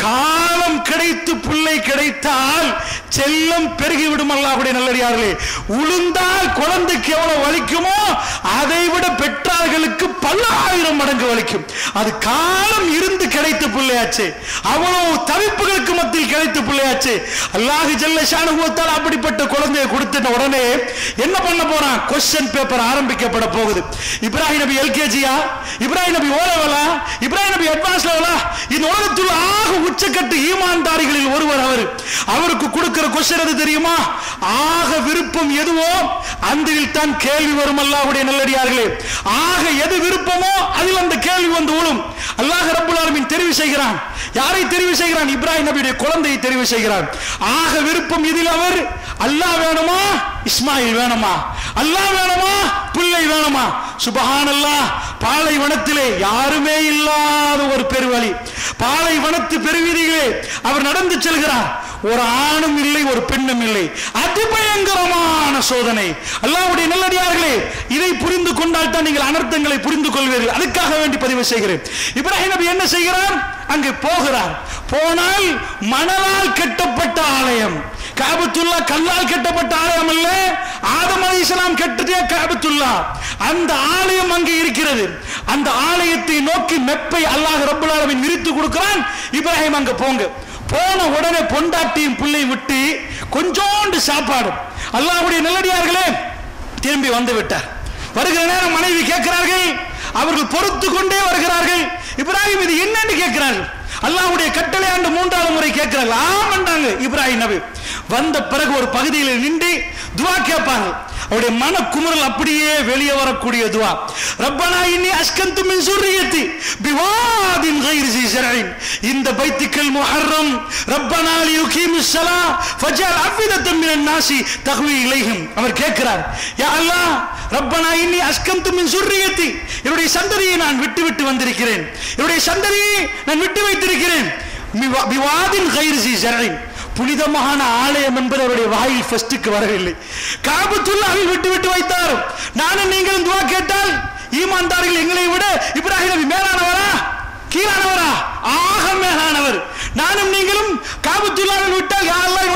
காலம் கிடைத்து பிள்ளை கிடைத்தால் செல்லம் பெருகிவிடும். அல்லாஹ்வுடைய நல்லடியார்களே, உளுந்தால் குழந்தைக்கு எவ்வளவு வலிக்குமோ அதை விட பெற்றார்களுக்கு பல ஆயிரம் மடங்கு வலிக்கும். அது காலம் இருந்து கிடைத்த பிள்ளையாச்சு. அவ்வளவு தவிப்புகளுக்கு மத்தியில் கிடைத்த பிள்ளையாச்சு. அல்லாஹ் ஜல்ல ஷானஹு வ தஆலா அப்படிப்பட்ட குழந்தையை கொடுத்த உடனே என்ன பண்ண போறான்? क्वेश्चन பேப்பர் ஆரம்பிக்கப்பட போகுது. இப்ராஹிம் நபி எல்கேஜியா? இப்ராஹிம் நபி ஓ லெவலா? இப்ராஹிம் நபி அட்வான்ஸ் லெவலா? இந்த உலகத்தில் ஆக உச்சக்கட்டு ஈமான்தாரிகளில் ஒருவர் அவர். அவருக்கு கொடுக்கிற क्वेश्चन எது தெரியுமா? ஆக விருப்பம் எதுவோ அதில் தான் கேள்வி வரும். அல்லாஹ்வுடைய நல்லடியார்களே, ஆக எது விருப்பமோ அதில் அந்த கேள்வி வந்து விழும். அல்லாஹ் ரப்புல் ஆலமீன் தெரிவு செய்கிறான். யாரை தெரிவு செய்கிறான்? இப்ராஹிம் நபியுடைய குழந்தையை தெரிவு செய்கிறான். ஆக விருப்பம் இதில் அவர் அல்லாஹ் வேணுமா, இஸ்மாயில் வேணுமா? அல்லாஹ் வேணுமா, பிள்ளை வேணுமா? சுப்ஹானல்லாஹ். பாலைவனத்திலே யாருமே இல்லாத ஒரு பெருவழி, பாலைவனத்து பெருவீதியிலே அவர் நடந்து செல்கிறார். ஒரு ஆணும் இல்லை, ஒரு பெண்ணும் இல்லை. அதிபயங்கரமான சோதனை. அல்லாஹ்வுடைய நல்லடியார்களே, இதை புரிந்து கொண்டால் தான் நீங்கள் அனர்த்தங்களை புரிந்து கொள்வீர்கள். அதுக்காக வேண்டி பதிவு செய்கிறேன். இப்ராஹிம் நபி என்ன செய்கிறார்? அங்கே போகிறார். போனால் மணலால் கட்டப்பட்ட ஆலயம். காபத்துல்லா கல்லால் கட்டப்பட்ட ஆலயம் அல்ல. ஆதம் அலைஹிஸ்ஸலாம் கட்டிய காபத்துல்லா, அந்த ஆலயம் அங்கே இருக்கிறது. அந்த ஆலயத்தை நோக்கி மெப்பை அல்லாஹ் ரப்புல் ஆலமீன் விரித்து கொடுக்கிறான். இப்ராஹிம் அங்க போங்க. போன உடனே பொண்டாட்டியும் பிள்ளை விட்டு கொஞ்சோண்டு சாப்பாடு. அல்லாஹ்வுடைய நல்லடியார்களே, திரும்பி வந்து விட்டார். வருகிற நேரம் மனைவி கேட்கிறார்கள். அவர்கள் பொறுத்து கொண்டே வருகிறார்கள். இப்ராஹிம் இது என்னன்னு கேட்கிறார்கள். அல்லாஹ்வுடைய கட்டளை ஆண்டு மூன்றாவது முறை கேட்கிறார்கள். ஆமாண்டாங்க இப்ராஹிம் நபி. வந்த பிறகு ஒரு பகுதியில் நின்று துவா கேட்பாங்க. அவருடைய மன குமுறல் அப்படியே வெளியே வரக்கூடிய துவா. ரப்பனா இன்னி அஸ்கன்து மின் ஸுர்ரியத்தி பிவாதின் கைரி ஸி ஸர்இன் இந்த பைத்திக்கல் முஹர்ரம் ரப்பனா லியுகீமுஸ் ஸலா ஃபஜஅல் அஃபிதத்தம் மினன் நாஸி தஹ்வி இலைஹிம். அவர் கேட்கிறார், யா அல்லாஹ், ரப்பனா இன்னி அஸ்கன்து மின் ஸுர்ரியத்தி, என்னுடைய சந்ததியை நான் விட்டு வந்திருக்கிறேன், என்னுடைய சந்ததியை நான் விட்டு வைத்திருக்கிறேன். பிவாதின் கைரி ஸி ஸர்இன், புனிதமான ஆலயம் என்பது அவருடைய வாயில் ஃபர்ஸ்டுக்கு வரவில்லை. காபத்துல்லாவை விட்டு வைத்தார். நானும் நீங்களும் துவா கேட்டால் ஈமான்தார்கள் எங்களை விட இப்ராஹிம் நபி மேலானவரா கீழானவரா? ஆக மேலானவர். நானும் நீங்களும் காபத்துல்லாவை விட்டால் யா அல்லாஹ்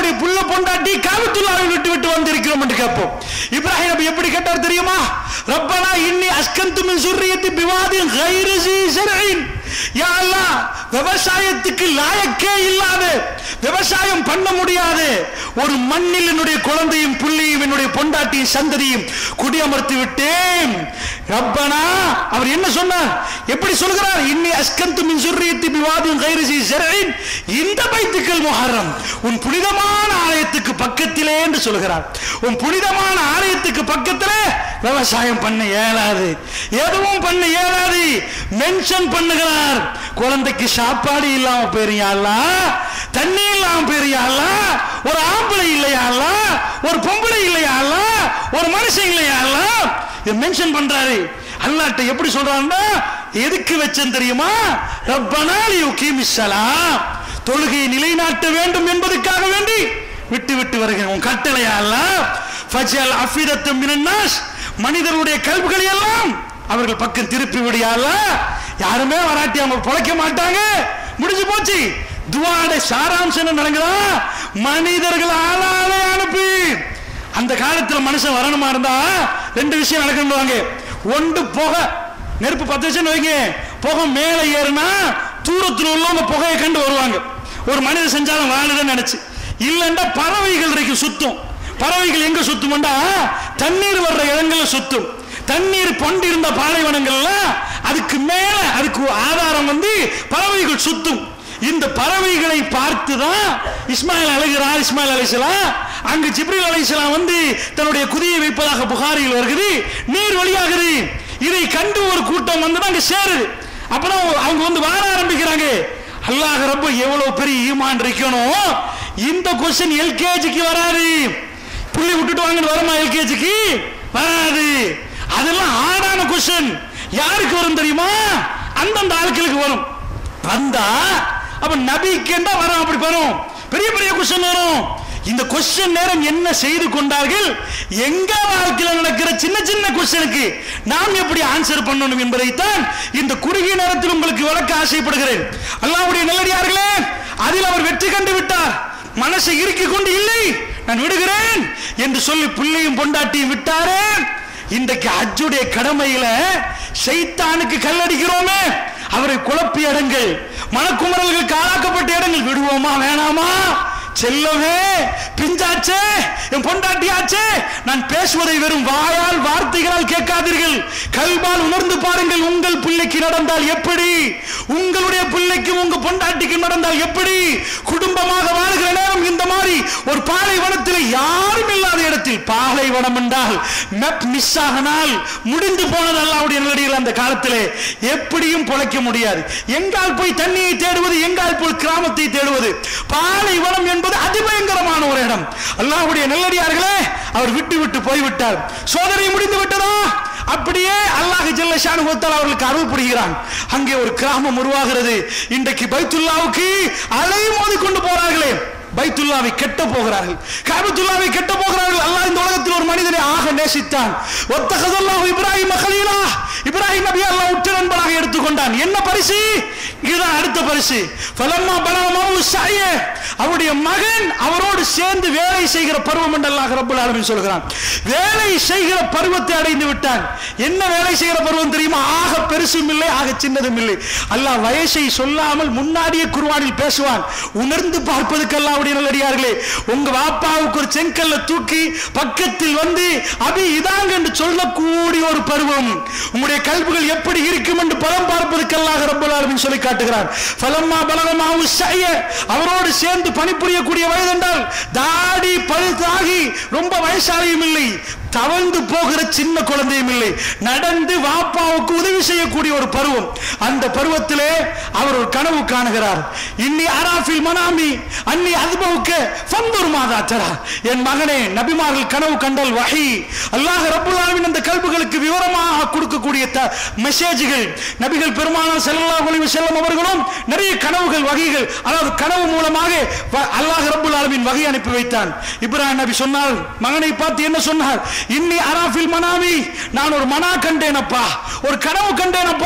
நம்முடைய புள்ள பொண்டாட்டி காபத்துல்லாவை விட்டு வந்திருக்கிறோம் என்று கேட்போம். இப்ராஹிம் நபி எப்படி கேட்டார் தெரியுமா? ரப்பனா இன்னி அஸ்கன்து மின் ஸுர்ரியத்தி பிவாதின் கைரி ஸீ ஸர்இன். யா அல்லாஹ், விவசாயத்துக்கு லாயக்கே இல்லாத, விவசாயம் பண்ண முடியாது ஒரு மண்ணில் என்னுடைய குழந்தையும் புள்ளியும் என்னுடைய பொண்டாட்டியும் சந்ததியும் குடியமர்த்தி விட்டேன். ரப்பனா, அவர் என்ன சொன்னார்? எப்படி சொல்கிறார்? இன்னி அஸ்கன்து மின் ஸுர்ரியத்தி பிவாதின் கைரி ஸீ ஸர்இன் இந்த பைத்துல் முஹர்ரம், உன் புனிதமான ஆலயத்துக்கு பக்கத்திலே என்று சொல்கிறார். உன் புனிதமான ஆலயத்துக்கு பக்கத்திலே விவசாயம் பண்ண இயலாது, எதுவும் பண்ண இயலாது. மென்ஷன் பண்ணுகிறார், குழந்தைக்கு சாப்பாடு இல்லாம போறியாளா, தண்ணி இல்லாம போறியாளா, ஒரு ஆம்பளை இல்லையாளா, ஒரு பொம்பளை இல்லையாளா, ஒரு மனுஷன் இல்லையாளா, இதை மென்ஷன் பண்றாரு. அல்லாஹ்ட்ட எப்படி சொல்றாருன்னா, எதுக்கு வச்சேன் தெரியுமா? ரப்பனா லியுகீமிஸ் ஸலாம், தொழுகையை நிலைநாட்ட வேண்டும் என்பதற்காக வேண்டி விட்டு வருகிறேன். உன் கட்டளையா அல்லாஹ், ஃபஜல் அஃபிதத்தும் மினன் நாஸ், மனிதருடைய கல்விகளை எல்லாம் அவர்கள் பக்கம் திருப்பி விடியால. யாருமே வராட்டி அவங்க பொழைக்க மாட்டாங்க, முடிஞ்சு போச்சு. துவாட சாராம்சம் என்ன நடக்குதா? மனிதர்கள் ஆளாலே அனுப்பி. அந்த காலத்துல மனுஷன் வரணுமா இருந்தா ரெண்டு விஷயம் நடக்கணுவாங்க. ஒன்று புகை, நெருப்பு பத்து வச்சுன்னு வைங்க, புகை மேலே ஏறுனா தூரத்தில் உள்ளவங்க புகையை கண்டு வருவாங்க, ஒரு மனிதன் செஞ்சாலும் வாழுதுன்னு நினைச்சு. இல்லைண்டா பறவைகள் இருக்கு சுத்தும். பறவைகள் எங்க சுத்தும்டா தண்ணீர் வர்ற இடங்கள்ல சுத்தும். தண்ணீர் பொண்டு இருந்த பாலைவனங்கள்ல அதுக்கு மேல அதுக்கு ஆதாரம் வந்து பறவைகள் சுத்தும். இந்த பறவைகளை பார்த்துதான் இஸ்மாயில் அழைகிறார். இஸ்மாயில் அலைஹிஸ்ஸலாம் அங்கு ஜிப்ரீல் அலைஹிஸ்ஸலாம் வந்து தன்னுடைய குதியை வைப்பதாக புகாரில் வருகிறது, நீர் வழியாகுது. இதை கண்டு ஒரு கூட்டம் வந்து அங்க சேருது. அப்புறம் அவங்க வந்து வாழ ஆரம்பிக்கிறாங்க. அல்லாஹ் ரப்ப எவ்வளவு பெரிய ஈமான் இருக்கணும். இந்த கொஸ்டின் எல்கேஜிக்கு வராது, புள்ளி விட்டுட்டு வாங்கன்னு வருமா? எல்கேஜிக்கு வராது. அதெல்லாம் ஆடான கொஸ்டின். யாருக்கு வரும் தெரியுமா? அந்தந்த ஆட்களுக்கு வரும். வந்தா அப்ப நபிக்கேண்டா வரும், அப்படி வரும், பெரிய பெரிய கொஸ்டின் வரும். இந்த கொஸ்டின் நேரம் என்ன செய்து கொண்டார்கள்? எங்க வாழ்க்கையில் நடக்கிற சின்ன சின்ன கொஸ்டினுக்கு நாம் எப்படி ஆன்சர் பண்ணணும் என்பதைத்தான் இந்த குறுகிய நேரத்தில் உங்களுக்கு விளக்க ஆசைப்படுகிறேன். அல்லாஹ்வுடைய நல்லடியார்களே, அதில் அவர் வெற்றி கண்டு விட்டார். மனசை இறுக்கிக் கொண்டு இல்லை நான் விடுகிறேன் என்று சொல்லி பிள்ளையும் பொண்டாட்டியும் விட்டாரே. இன்றைக்கு ஹஜ்ஜுடைய கடமையில ஷைத்தானுக்கு கல்லடிக்கிறோமே, அவரை குழப்பிய இடங்கள், மனக்குமரல்களுக்கு ஆளாக்கப்பட்ட இடங்கள் விடுவோமா வேணாமா? செல்லவே பிஞ்சாச்சே, என் பொண்டாட்டியாச்சே, நான் பேசுவதை வெறும் வாயால் வார்த்தைகளால் கேட்காதீர்கள், கல்வால் உணர்ந்து பாருங்கள். உங்கள் பிள்ளைக்கு நடந்தால் எப்படி, உங்களுடைய பிள்ளைக்கும் உங்க பொண்டாட்டிக்கும் நடந்தால் எப்படி? குடும்பமாக வாழ்கிற நேரம் இந்த மாதிரி ஒரு பாலைவனத்தில் யாரும் இல்லாத இடத்தில், பாலைவனம் என்றால் மேப் மிஸ் ஆகினால் முடிந்து போனது அல்லாஹ்வுடைய நல்லடியார்களே. அந்த காலத்திலே எப்படியும் பொழைக்க முடியாது. எங்கால் போய் தண்ணியை தேடுவது, எங்கால் போய் கிராமத்தை தேடுவது. பாலைவனம் என்பது அதிபயங்கரமான ஒரு இடம். அல்லாஹ்வுடைய நல்லடியார்களே, அவர் விட்டு போய்விட்டார். சோதனை முடிந்து விட்டதா? அப்படியே அல்லாஹ் ஜல்ல ஷானுஹு வ தஆலா அவர்களுக்கு அருள் புரிகிறான். அங்கே ஒரு கிராமம் உருவாகிறது. இன்றைக்கு பைத்துல்லாவுக்கு அலை மோதி கொண்டு போறார்களே, பைத்துல்லாவை கெட்ட போகிறார்கள், காபத்துல்லாவை கெட்ட போகிறார்கள். அல்லாஹ் இந்த உலகத்தில் ஒரு மனிதனை ஆக நேசித்தான். வத்தகதல்லாஹு இப்ராஹிம் கலீலா, இப்ராஹிம் நபி அல்லாஹ் உற்ற நண்பராக எடுத்துக்கொண்டான். என்ன பரிசு? இதுதான் அடுத்த பரிசு. ஃபலம்மா பலகமஹு ஸஅய, அவருடைய மகன் அவரோடு சேர்ந்து வேலை செய்கிற பருவம் என்று அல்லாஹ் ரப்பல் ஆலமீன் சொல்கிறான். வேலை செய்கிற பருவத்தை அடைந்து விட்டான். என்ன வேலை செய்கிற பருவம் தெரியுமா? ஆக பெருசும் இல்லை, ஆக சின்னதும் இல்லை. அல்லாஹ் வயசை சொல்லாமல் முன்னாடியே குர்ஆனில் பேசுவான். உணர்ந்து பார்ப்பதற்கு அல்லாஹ்வுடைய நல்லடியார்களே, உங்க வாப்பாவுக்கு ஒரு செங்கல்ல தூக்கி பக்கத்தில் வந்து அபி இதாங்க என்று சொல்லக்கூடிய ஒரு பருவம். உங்களுடைய கல்விகள் எப்படி இருக்கும் என்று பலம் பார்ப்பதற்கு அல்லாஹ் ரப்பல் ஆலமீன் சொல்லி காட்டுகிறான். ஃபலம்மா பலகமஹு ஸஅய, அவரோடு சேர்ந்து பணிபுரியக்கூடிய வயது என்றால் தாடி பழுதாகி ரொம்ப வயசாலியும் இல்லை, தவழ்ந்து போகிற சின்ன குழந்தையும் இல்லை, நடந்து வாப்பாவுக்கு உதவி செய்யக்கூடிய ஒரு பருவம். அந்த பருவத்திலே அவர் ஒரு கனவு காணுகிறார். இன்னி அராஃபில் மனாமி அன்னி அதுபவுக்க ஃபந்துர் மாதா தரா. என் மகனே, நபிமார்கள் கனவு கண்டால் வஹி, அல்லாஹ் ரப்பல் ஆலமீன் அந்த கல்புகளுக்கு விவரமாக கொடுக்கக்கூடிய மெசேஜ்கள். நபிகள் பெருமானார் ஸல்லல்லாஹு அலைஹி வஸல்லம் அவர்களும் நிறைய கனவுகள் வகைகள், அதாவது கனவு மூலமாக அல்லாஹ் ரப்பல் ஆலமீன் வகை அனுப்பி வைத்தான். இப்ராஹிம் நபி சொன்னார், மகனை பார்த்து என்ன சொன்னார்? இன்னி அராஃபில் மனாமி, நான் ஒரு மனா கண்டேனப்பா, ஒரு கனவு கண்டேனப்பா.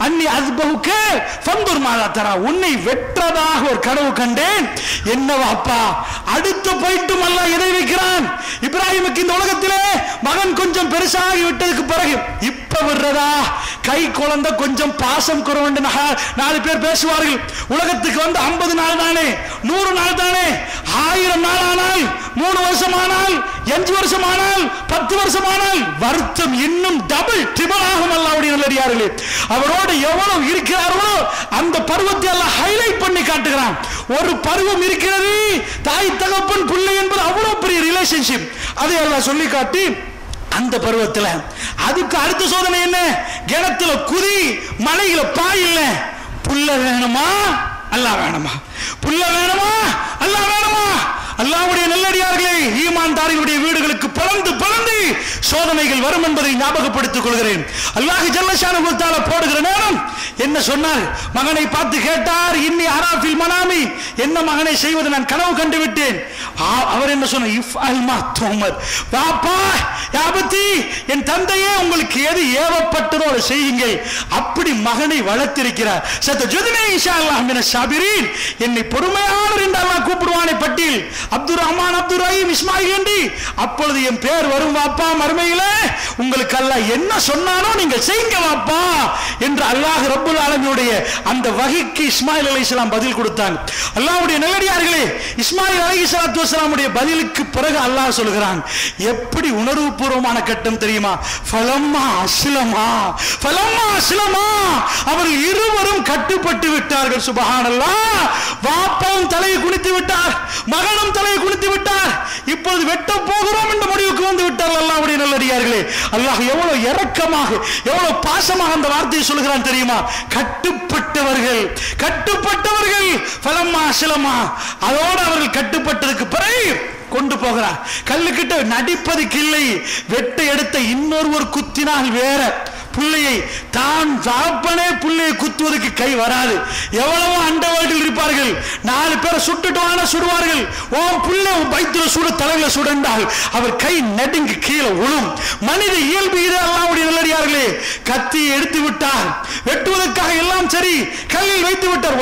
அன்னி அஸ்பஹுக ஃபந்துர் மாதா தரா, உன்னை வெற்றதாக ஒரு கனவு கண்டேன். என்னவாப்பா, அடுத்த போயிட்டும் அல்லாஹ் எதை வைக்கிறான்? இப்ராஹிமுக்கு இந்த உலகத்திலே மகன் கொஞ்சம் பெருசாகி விட்டதுக்கு பிறகு இப்ப விடுறதா, கை குழந்தை கொஞ்சம் பாசம் குறைவு 4 பேர் பேசுவார்கள். உலகத்துக்கு வந்து 50 நாள் தானே, 100 நாள் தானே, 1000 நாள் ஆனால், 3 வருஷம் ஆனால், 5 வருஷம் ஆனால், 10 வருஷம் ஆனால், வருத்தம் இன்னும் டபுள் ட்ரிபிள் ஆகும். அல்லாஹ்வுடைய நல்லடியார்களே, அவரோடு எவ்வளவு இருக்கிறார்களோ அந்த பருவத்தை எல்லாம் ஹைலைட் பண்ணி காட்டுகிறான். ஒரு பருவம் இருக்கிறது, தாய் தகப்பன் பிள்ளை என்பது அவ்வளவு பெரிய ரிலேஷன்ஷிப், அதை எல்லாம் சொல்லி காட்டி அந்த பருவத்தில் அதுக்கு அடுத்த சோதனை என்ன? கிணத்துல குதி, மலையில பாய் இல்ல, புள்ள வேணுமா அல்லாஹ் வேணுமா? புள்ள வேணுமா அல்லாஹ் வேணுமா? அல்லாஹ்வுடைய நல்லடியார்களே, ஈமான்தாரிகளுடைய வீடுகளுக்கு பறந்து பறந்து சோதனைகள் வரும் என்பதை ஞாபகப்படுத்திக் கொள்கிறேன். அல்லாஹ் ஜல்ல ஷானஹு வ தஆலா போடுகிற நேரம் என்ன சொன்னார்? மகனை பார்த்து கேட்டார், இன்னி அராஃபில் மனாமி, என்ன மகனை செய்வது நான் கனவு கண்டு விட்டேன். அவர் என்ன சொன்னார்? இஃப் அல் மா துமர், பாப்பா யாபத்தி, என் தந்தையே உங்களுக்கு எது ஏவப்பட்டதோ அதை செய்யுங்கள். அப்படி மகனை வளர்த்திருக்கிறார். சதஜுதுனி இன்ஷாஅல்லாஹ் மினஷ் ஸாபிரீன், என்னை பொறுமையாளர் என்று அல்லாஹ் கூப்பிடுவானே பட்டியல், அப்துர் ரஹ்மான், அப்துர் ரஹீம், இஸ்மாயில் என்று, அப்பொழுது என் பேர் வரும் வாப்பா. மறுமையிலே உங்களுக்கு அல்லாஹ் என்ன சொன்னானோ நீங்கள் செய்யுங்க வாப்பா என்று அல்லாஹ் ரப்புல் ஆலமீனுடைய அந்த வஹிக்கு இஸ்மாயில் அலைஹிஸ்ஸலாம் பதில் கொடுத்தாங்க. அல்லாஹ்வுடைய நல்லடியார்களே, இஸ்மாயில் அலைஹிஸ்ஸலாத்து வஸலாமுடைய பதிலுக்கு பிறகு அல்லாஹ் சொல்கிறான், எப்படி உணர்வுபூர்வமான கட்டம் தெரியுமா? ஃபலம்மா அஸ்லமா, ஃபலம்மா அஸ்லமா, அவர்கள் இருவரும் கட்டுப்பட்டு விட்டார்கள். சுப்ஹானல்லாஹ், வாப்பாவும் தலையை குனித்து விட்டார், மகனும் தலையை குனித்து விட்டார். இப்பொழுது வெட்ட போகிறோம் என்ற முடிவுக்கு வந்து விட்டார்கள். அல்லாஹ்வுடைய நல்லடியார்களே, அல்லாஹ் எவ்வளவு இரக்கமாக, எவ்வளவு பாசமாக அந்த வார்த்தையை சொல்கிறான் தெரியுமா? கட்டுப்பட்டவர்கள், கட்டுப்பட்டவர்கள், ஃபலம்மா அஸ்லமா, அதோடு அவர்கள் கட்டுப்பட்டதுக்கு பிறகு கொண்டு போகிறார். கல்லுக்கிட்ட நடிப்பதுக்கு இல்லை, வெட்ட எடுத்த இன்னொருவர் குத்தினால் வேற, பிள்ளையை தான் சாப்பனே பிள்ளையை குத்துவதற்கு கை வராது. எவ்வளவோ அண்டவாட்டில் இருப்பார்கள், 4 பேரை சுட்டுட்டு சுடுவார்கள். ஓ பிள்ளை பைத்தில சுட, தலையில சுடண்டால் அவர் கை நடுங்கி கீழே விழும். மனித இயல்பு இது. அல்லாஹ்வுடைய நல்லடியார்களே, கத்தியை எடுத்து விட்டார், வெட்டுவதற்காக எல்லாம் சரி, கல்லில் வைத்து விட்டார்.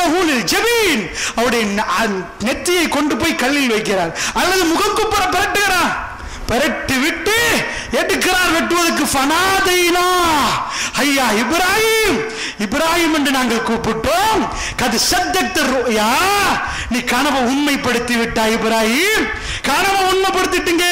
ஜபீன், அவருடைய நெத்தியை கொண்டு போய் கல்லில் வைக்கிறார், அல்லது முகக்குப்புற பிரட்டுகிறார், பரட்டி விட்டு எடுக்கிறார் வெட்டுவதற்கு. ஃபனாதைனா, ஐயா இப்ராஹிம், இப்ராஹிம் என்று நாங்கள் கூப்பிட்டோம். கது சத்தக்த ருயா, நீ கனவை உண்மைப்படுத்தி விட்டாய் இப்ராஹிம், கனவை உண்மைப்படுத்திட்டீங்க.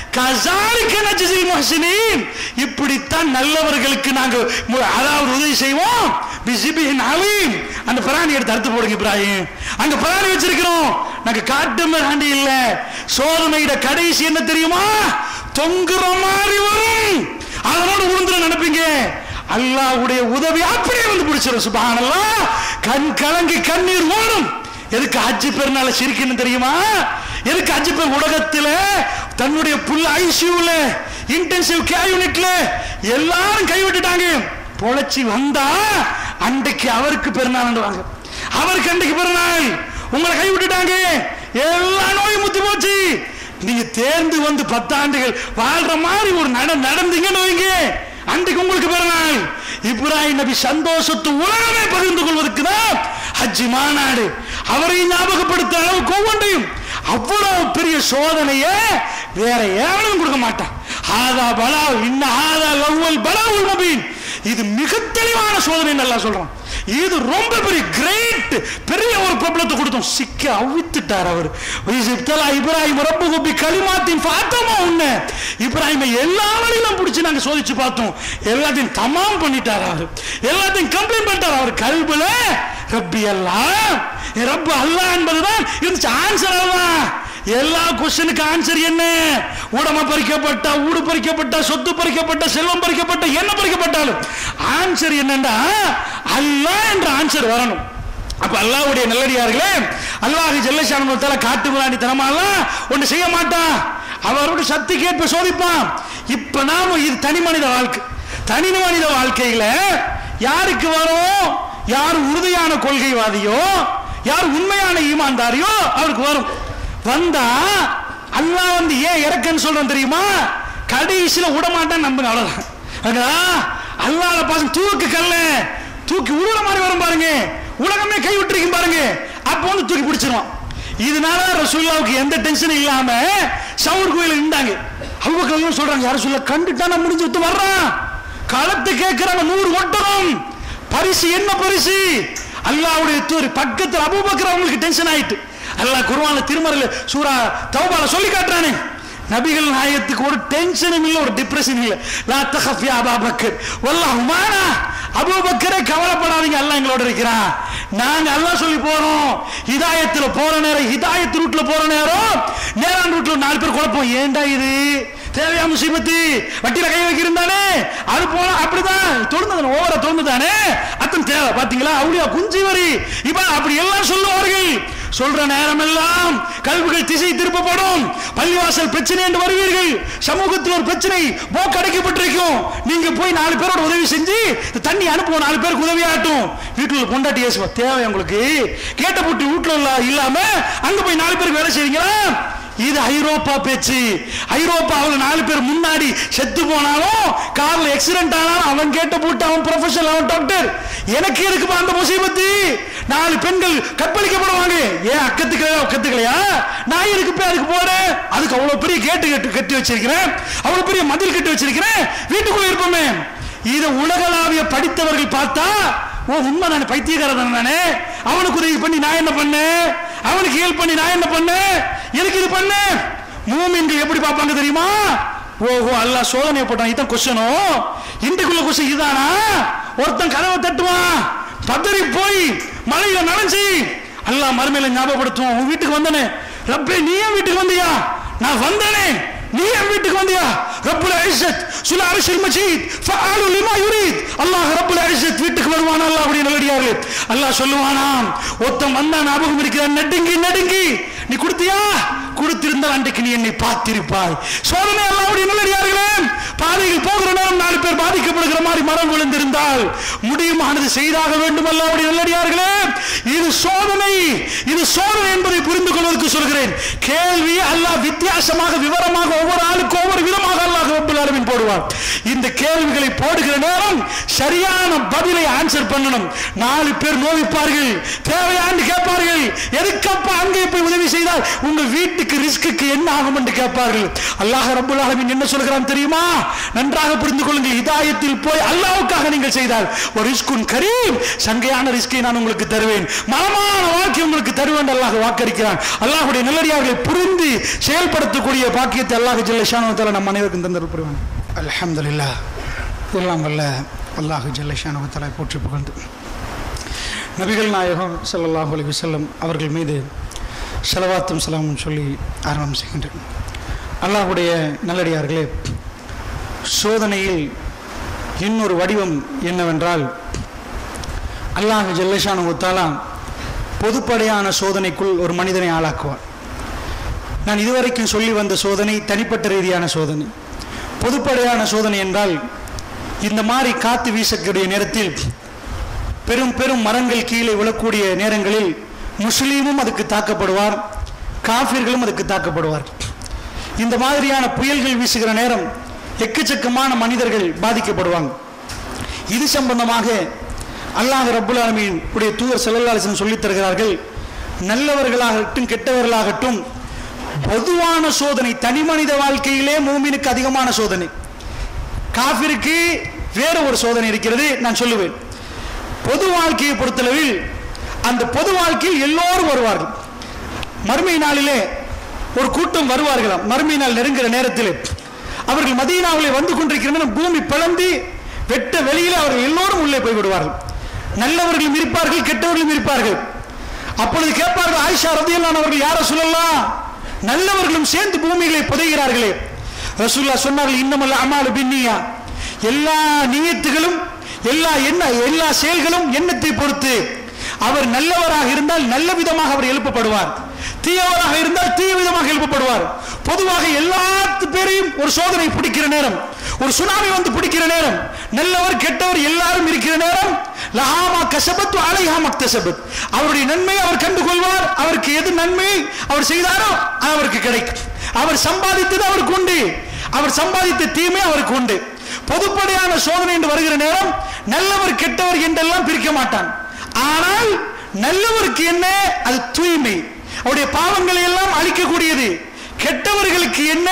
கஸாலிக நஜ்ஸில் முஹ்ஸினீன், இப்படித்தான் நல்லவர்களுக்கு நாங்கள் அதாவது உதவி செய்வோம். பிஸிபின் அலீம், அந்த பிராணி எடுத்து அறுத்து போடுங்க இப்ராஹிம், அங்க பிராணி வச்சிருக்கிறோம், நாங்க காட்டு மிராண்டி இல்ல. சோதனையிட கடைசி என்ன தெரியுமா? தொங்குற மாதிரி வரும், அதனோட உழுந்துற நினைப்பீங்க. அல்லாஹ்வுடைய உதவி அப்படியே வந்து பிடிச்சிடும். சுப்ஹானல்லாஹ், கண் கலங்கி கண்ணீர் ஓடும். எதுக்கு ஹஜ் பெருநாள சிரிக்கணும் தெரியுமா? எதுக்கு ஹஜ் பெரு உலகத்தில் தன்னுடைய புள்ள ஐசியூல, இன்டென்சிவ் கேர் யூனிட்ல எல்லாரும் கைவிட்டுட்டாங்க. பொழைச்சி வந்தா அன்றைக்கு அவருக்கு பெருநாள் வாங்க, அவருக்கு அன்றைக்கு பெருநாள். உங்களை கைவிட்டுட்டாங்க, எல்லா நோயும் முத்தி போச்சு. நீங்க தேர்ந்து வந்து 10 ஆண்டுகள் வாழ்ற மாதிரி ஒரு நடந்தீங்கன்னு வைங்க, அன்றைக்கு உங்களுக்கு பெருநாள். இப்ராஹிம் நபி சந்தோஷத்து உலகமே பகிர்ந்து கொள்வதற்கு தான் ஹஜ் மாநாடு. அவரை ஞாபகப்படுத்த அளவுக்கு ஒவ்வொன்றையும் அவ்வளவு பெரிய சோதனையை வேற எவனும் கொடுக்க மாட்டான். ஹாதா பலா இன்ன ஹாதா லவ்வல் பலாவுல் முபீன், இது மிக தெளிவான சோதனை நல்லா சொல்றான். இது ரொம்ப பெரிய கிரேட் பெரிய ஒரு ப்ராப்ளத்தை கொடுத்தோம், சிக்க அவித்துட்டார் அவர். இப்ராஹிம் ரப்புஹு பி கலிமாத்தின் ஃபாத்தமா உன்ன, இப்ராஹிமை எல்லா வழியிலும் பிடிச்சி நாங்க சோதிச்சு பார்த்தோம், எல்லாத்தையும் தமாம் பண்ணிட்டார் அவர், எல்லாத்தையும் கம்ப்ளீட் பண்ணிட்டார். அவர் கல்புல ரப்பி அல்லாஹ், ரப்பு அல்லாஹ் என்பதுதான் இருந்துச்சு ஆன்சர். அல்லாஹ் எல்லா கொஸ்டினுக்கு ஆன்சர் என்ன? உடமை பறிக்கப்பட்ட, ஊடு பறிக்கப்பட்ட, சொத்து பறிக்கப்பட்ட, செல்வம் பறிக்கப்பட்ட, என்ன பறிக்கப்பட்டாலும் ஆன்சர் என்னன்னா அல்லாஹ் என்ற ஆன்சர் வரணும். அப்ப அல்லாஹ்வுடைய நல்லடியார்களே, அல்லாஹ் ஜல்ல ஷானஹு வ தஆலா காட்டு மிராண்டி தனமாலாம் ஒன்று செய்ய மாட்டான், அவரோட சக்தி கேட்ப சோதிப்பான். இப்ப நாம இது தனி மனித வாழ்க்கை, தனி மனித வாழ்க்கையில யாருக்கு வரும்? யார் உறுதியான கொள்கைவாதியோ, யார் உண்மையான ஈமான்தாரியோ அவருக்கு வரும். வந்தா அல்லாஹ் வந்து ஏன் இறக்கன்னு சொல்றேன் தெரியுமா? கடைசியில விடமாட்டான் நம்புங்க, அவ்வளவுதான். அல்லாஹ் பாசம் தூக்கு கல்ல தூக்கி உருள மாதிரி வரும் பாருங்க, உலகமே கை விட்டுருக்கும் பாருங்க, அப்போ வந்து தூக்கி பிடிச்சிருவான். இதனால ரசூலுல்லாஹ்வுக்கு எந்த டென்ஷனும் இல்லாம ஷவர் கோயில இருந்தாங்க. அபூபக்கர் சொல்றாங்க, யார சொல்ல கண்டுட்டா நான் முடிஞ்சு விட்டு வர்றான், களத்து கேட்கிறாங்க 100 ஒட்டகம் பரிசு. என்ன பரிசு? அல்லாஹ்வுடைய தூர். பக்கத்துல அபூபக்கர் அவங்களுக்கு டென்ஷன் ஆயிட்டு அல்லாஹ் குர்ஆன்ல திருமறையில சூரா தௌபால சொல்லி காட்டுறானே, நபிகள் நாயகத்துக்கு ஒரு டென்ஷனும் இல்ல, ஒரு டிப்ரெஷன் இல்ல. லா தഖஃப் யா அபூபக்கர் வல்லாஹு மானா, அபூபக்கரே கவலைப்படாதீங்க, அல்லாஹ் எங்களோட இருக்கிறான். நாங்க அல்லாஹ் சொல்லி போறோம். ஹிதாயத்துல போற நேரம், ஹிதாயத் ரூட்ல போற நேரம் நேரான ரூட்ல 4 பேர் குழப்பம். ஏண்டா இது தேவையா முசீபத்து, வட்டியில கை வைக்கிறதானே, அது போல அப்படிதான் தொழுந்தது, ஓவரா தொழுந்ததானே, அத்தன் தேவை. பாத்தீங்களா அவளியா குஞ்சி வரி இப்ப அப்படி எல்லாம் சொல்லுவார்கள். சொல்ற நேரம் எல்லாம் கல்விகள் திசை திருப்பப்படும். பள்ளிவாசல் பிரச்சனை என்று வருவீர்கள், சமூகத்தில் ஒரு பிரச்சனை போக்கு அடைக்கப்பட்டிருக்கும், நீங்க போய் 4 பேரோட உதவி செஞ்சு தண்ணி அனுப்புவோம், 4 பேருக்கு உதவி ஆட்டும். வீட்டுல கொண்டாட்டி ஏசுவா தேவை உங்களுக்கு, கேட்ட போட்டு வீட்டுல இல்லாம அங்க போய் 4 பேருக்கு வேலை செய்வீங்களா? இது ஐரோப்பா பேச்சு. ஐரோப்பாவில் 4 பேர் முன்னாடி செத்து போனாலும், கார்ல ஆக்சிடென்ட் ஆனாலும் அவன் கேட்ட போட்டு அவன் ப்ரொஃபஷனல், அவன் டாக்டர். எனக்கு இருக்குமா அந்த முசீபத்து? 4 பெண்கள் கற்பழிக்கப்படுவாங்க, ஏன் அக்கத்துக்கலையா? நான் இருக்கு போய் அதுக்கு போறேன், அதுக்கு அவ்வளவு பெரிய கேட்டு கட்டி வச்சிருக்கிறேன், அவ்வளவு பெரிய மதில் கட்டி வச்சிருக்கிறேன், வீட்டுக்குள்ள இருப்போமே. இதை உலகளாவிய படித்தவர்கள் பார்த்தா, ஓ உண்மை தானே, பைத்தியக்காரன் தானே, அவனுக்கு உதவி பண்ணி நான் என்ன பண்ணேன், அவனுக்கு ஹெல்ப் பண்ணி நான் என்ன பண்ணேன், எனக்கு இது பண்ண. மூமின்கள் எப்படி பார்ப்பாங்க தெரியுமா? ஓஹோ அல்லாஹ் சோதனை போட்டான், இதான் கொஸ்டினோ, இன்றைக்குள்ள கொஸ்டின் இதானா? ஒருத்தன் கதவை தட்டுவான், பதறி போய் மலையில நனைஞ்சி அல்லாஹ் மறுமையில ஞாபகப்படுத்துவான், உன் வீட்டுக்கு வந்தனே ரப்பே, நீ ஏன் வீட்டுக்கு வந்தியா? நான் வந்தனே, நீ ஏன் வீட்டுக்கு வந்தியா? ரப்புல் இஸ்ஸத் சுல் அர்ஷில் மஜீத் ஃபஅலு லிமா யுரீத். அல்லாஹ் ரப்புல் இஸ்ஸத் வீட்டுக்கு வருவானா? அல்லாஹ் அப்படி நல்லடியார்களே, அல்லாஹ் சொல்லுவானாம், ஒருத்தன் வந்தா ஞாபகம் இருக்கிறான், நடுங்கி நீ கொடுத்தியா? கொடுத்திருந்தால் அன்றைக்கு நீ என்னை பார்த்திருப்பாய். சோதனை அல்லாஹ்வுடைய நல்லடியார்களே, பாதையில் போகிற நேரம் 4 பேர் பாதிக்கப்படுகிற மாதிரி மரம் விழுந்திருந்தால் முடியுமானது செய்தாக வேண்டும். அல்லாஹ்வுடைய நல்லடியார்களே, இது சோதனை, இது சோதனை என்பதை புரிந்து கொள்வதற்கு சொல்கிறேன். கேள்வி அல்லாஹ் வித்தியாசமாக விவரமாக ஒவ்வொரு ஆளுக்கு ஒவ்வொரு விதமாக அல்லாஹ் ரப்பல் ஆலமீன் போடுவார். இந்த கேள்விகளை போடுகிற நேரம் சரியான பதிலை ஆன்சர் பண்ணணும். 4 பேர் நோவிப்பார்கள், தேவையான்னு கேட்பார்கள், எதுக்கப்பா அங்கே போய் உதவி செய்தால் உங்க வீட்டுக்கு ரிஸ்க்கு என்ன ஆகும் என்று கேட்பார்கள். அல்லாஹ் ரப்பல் ஆலமீன் என்ன சொல்கிறான் தெரியுமா? நன்றாக புரிந்து கொள்ளுங்கள். ஹிதாயத்தில் போய் அல்லாஹ்வுக்காக நீங்கள் செய்தால் ஒரு ரிஸ்குன் கரீம், சங்கையான ரிஸ்கை நான் உங்களுக்கு தருவேன், மனமான வாழ்க்கை உங்களுக்கு தருவேன் அல்லாஹ் வாக்களிக்கிறான். அல்லாஹ்வுடைய நல்லடியார்களை புரிந்து செயல்படுத்தக்கூடிய பாக்கியத்தை அல்லாஹ் ஜல்ல ஷானஹு தஆலா நம் அனைவருக்கும் தந்தருள் புரிவான். அல்ஹம்துலில்லாஹ். எல்லாம் வல்ல அல்லாஹ் ஜல்ல ஷானஹு தஆலா போற்றி புகழ்ந்து நபிகள் நாயகம் ஸல்லல்லாஹு அலைஹி வஸல்லம் அவர்கள் மீது ஸலவாத்தும் ஸலாமும் சொல்லி ஆரம்பம் செய்கின்றேன். அல்லாஹ்வுடைய நல்லடியார்களே, சோதனையில் இன்னொரு வடிவம் என்னவென்றால், அல்லாஹ் ஜல்ல ஷானஹு தஆலா பொதுப்படையான சோதனைக்குள் ஒரு மனிதனை ஆளாக்குவார். நான் இதுவரைக்கும் சொல்லி வந்த சோதனை தனிப்பட்ட ரீதியான சோதனை. பொதுப்படையான சோதனை என்றால், இந்த மாதிரி காற்று வீசக்கூடிய நேரத்தில் பெரும் பெரும் மரங்கள் கீழே விழக்கூடிய நேரங்களில் முஸ்லீமும் அதுக்கு தாக்கப்படுவார், காஃபிர்களும் அதுக்கு தாக்கப்படுவார். இந்த மாதிரியான புயல்கள் வீசுகிற நேரம் எக்கச்சக்கமான மனிதர்கள் பாதிக்கப்படுவாங்க. இது சம்பந்தமாக அல்லாஹ் ரப்புல் ஆலமீன் உடைய தூதர் ஸல்லல்லாஹு அலைஹி வஸல்லம் சொல்லித் தருகிறார்கள், நல்லவர்களாகட்டும் கெட்டவர்களாகட்டும் பொதுவான சோதனை தனி மனித வாழ்க்கையிலே மூமினுக்கு அதிகமான சோதனை, காஃபிருக்கு வேற ஒரு சோதனை இருக்கிறது. நான் சொல்லுவேன், பொது வாழ்க்கையை பொறுத்தளவில் அந்த பொது வாழ்க்கையில் எல்லோரும் வருவார்கள். மறுமை நாளிலே ஒரு கூட்டம் வருவார்களாம். மறுமை நாள் நெருங்குகிற நேரத்தில் அவர்கள் மதீனாவிலே வந்து கொண்டிருக்கிற பூமி பிளந்து வெட்ட வெளியிலே அவர்கள் எல்லோரும் உள்ளே போய் விடுவார்கள். நல்லவர்களும் இருப்பார்கள், கெட்டவர்களும் இருப்பார்கள். அப்பொழுது கேட்பார்கள், ஆயிஷா ரலியல்லாஹு அன்ஹா அவர்கள், யார் ரசூலல்லாஹ், நல்லவர்களும் சேர்ந்து பூமிகளை புதைகிறார்களே. ரசூலுல்லாஹ் சொன்னார்கள், இன்னமல் அமாலு பின்னியா, எல்லா நியத்துகளும் எல்லா செயல்களும் எண்ணத்தை பொறுத்து. அவர் நல்லவராக இருந்தால் நல்ல விதமாக அவர் எழுப்பப்படுவார், தீயவராக இருந்தால் தீய விதமாக எழுப்பப்படுவார். பொதுவாக எல்லா பேரையும் ஒரு சோதனை பிடிக்கிற நேரம், ஒரு சுனாமி வந்து பிடிக்கிற நேரம், நல்லவர் கெட்டவர் எல்லாரும் இருக்கிற நேரம், லஹாமா கஸபத் அலைஹா மக்தஸபத், அவருடைய நன்மை அவர் கண்டுகொள்வார். அவருக்கு எது நன்மை அவர் செய்தாரோ அவருக்கு கிடைக்கும். அவர் சம்பாதித்தது அவருக்கு உண்டு, அவர் சம்பாதித்த தீமை அவருக்கு உண்டு. பொதுப்படையான சோதனை என்று வருகிற நேரம் நல்லவர் கெட்டவர் என்றெல்லாம் பிரிக்க மாட்டான். ஆனால் நல்லவருக்கு என்ன? அது தூய்மை, அவருடைய பாவங்களை எல்லாம் அழிக்கக்கூடியது. கெட்டவர்களுக்கு என்ன?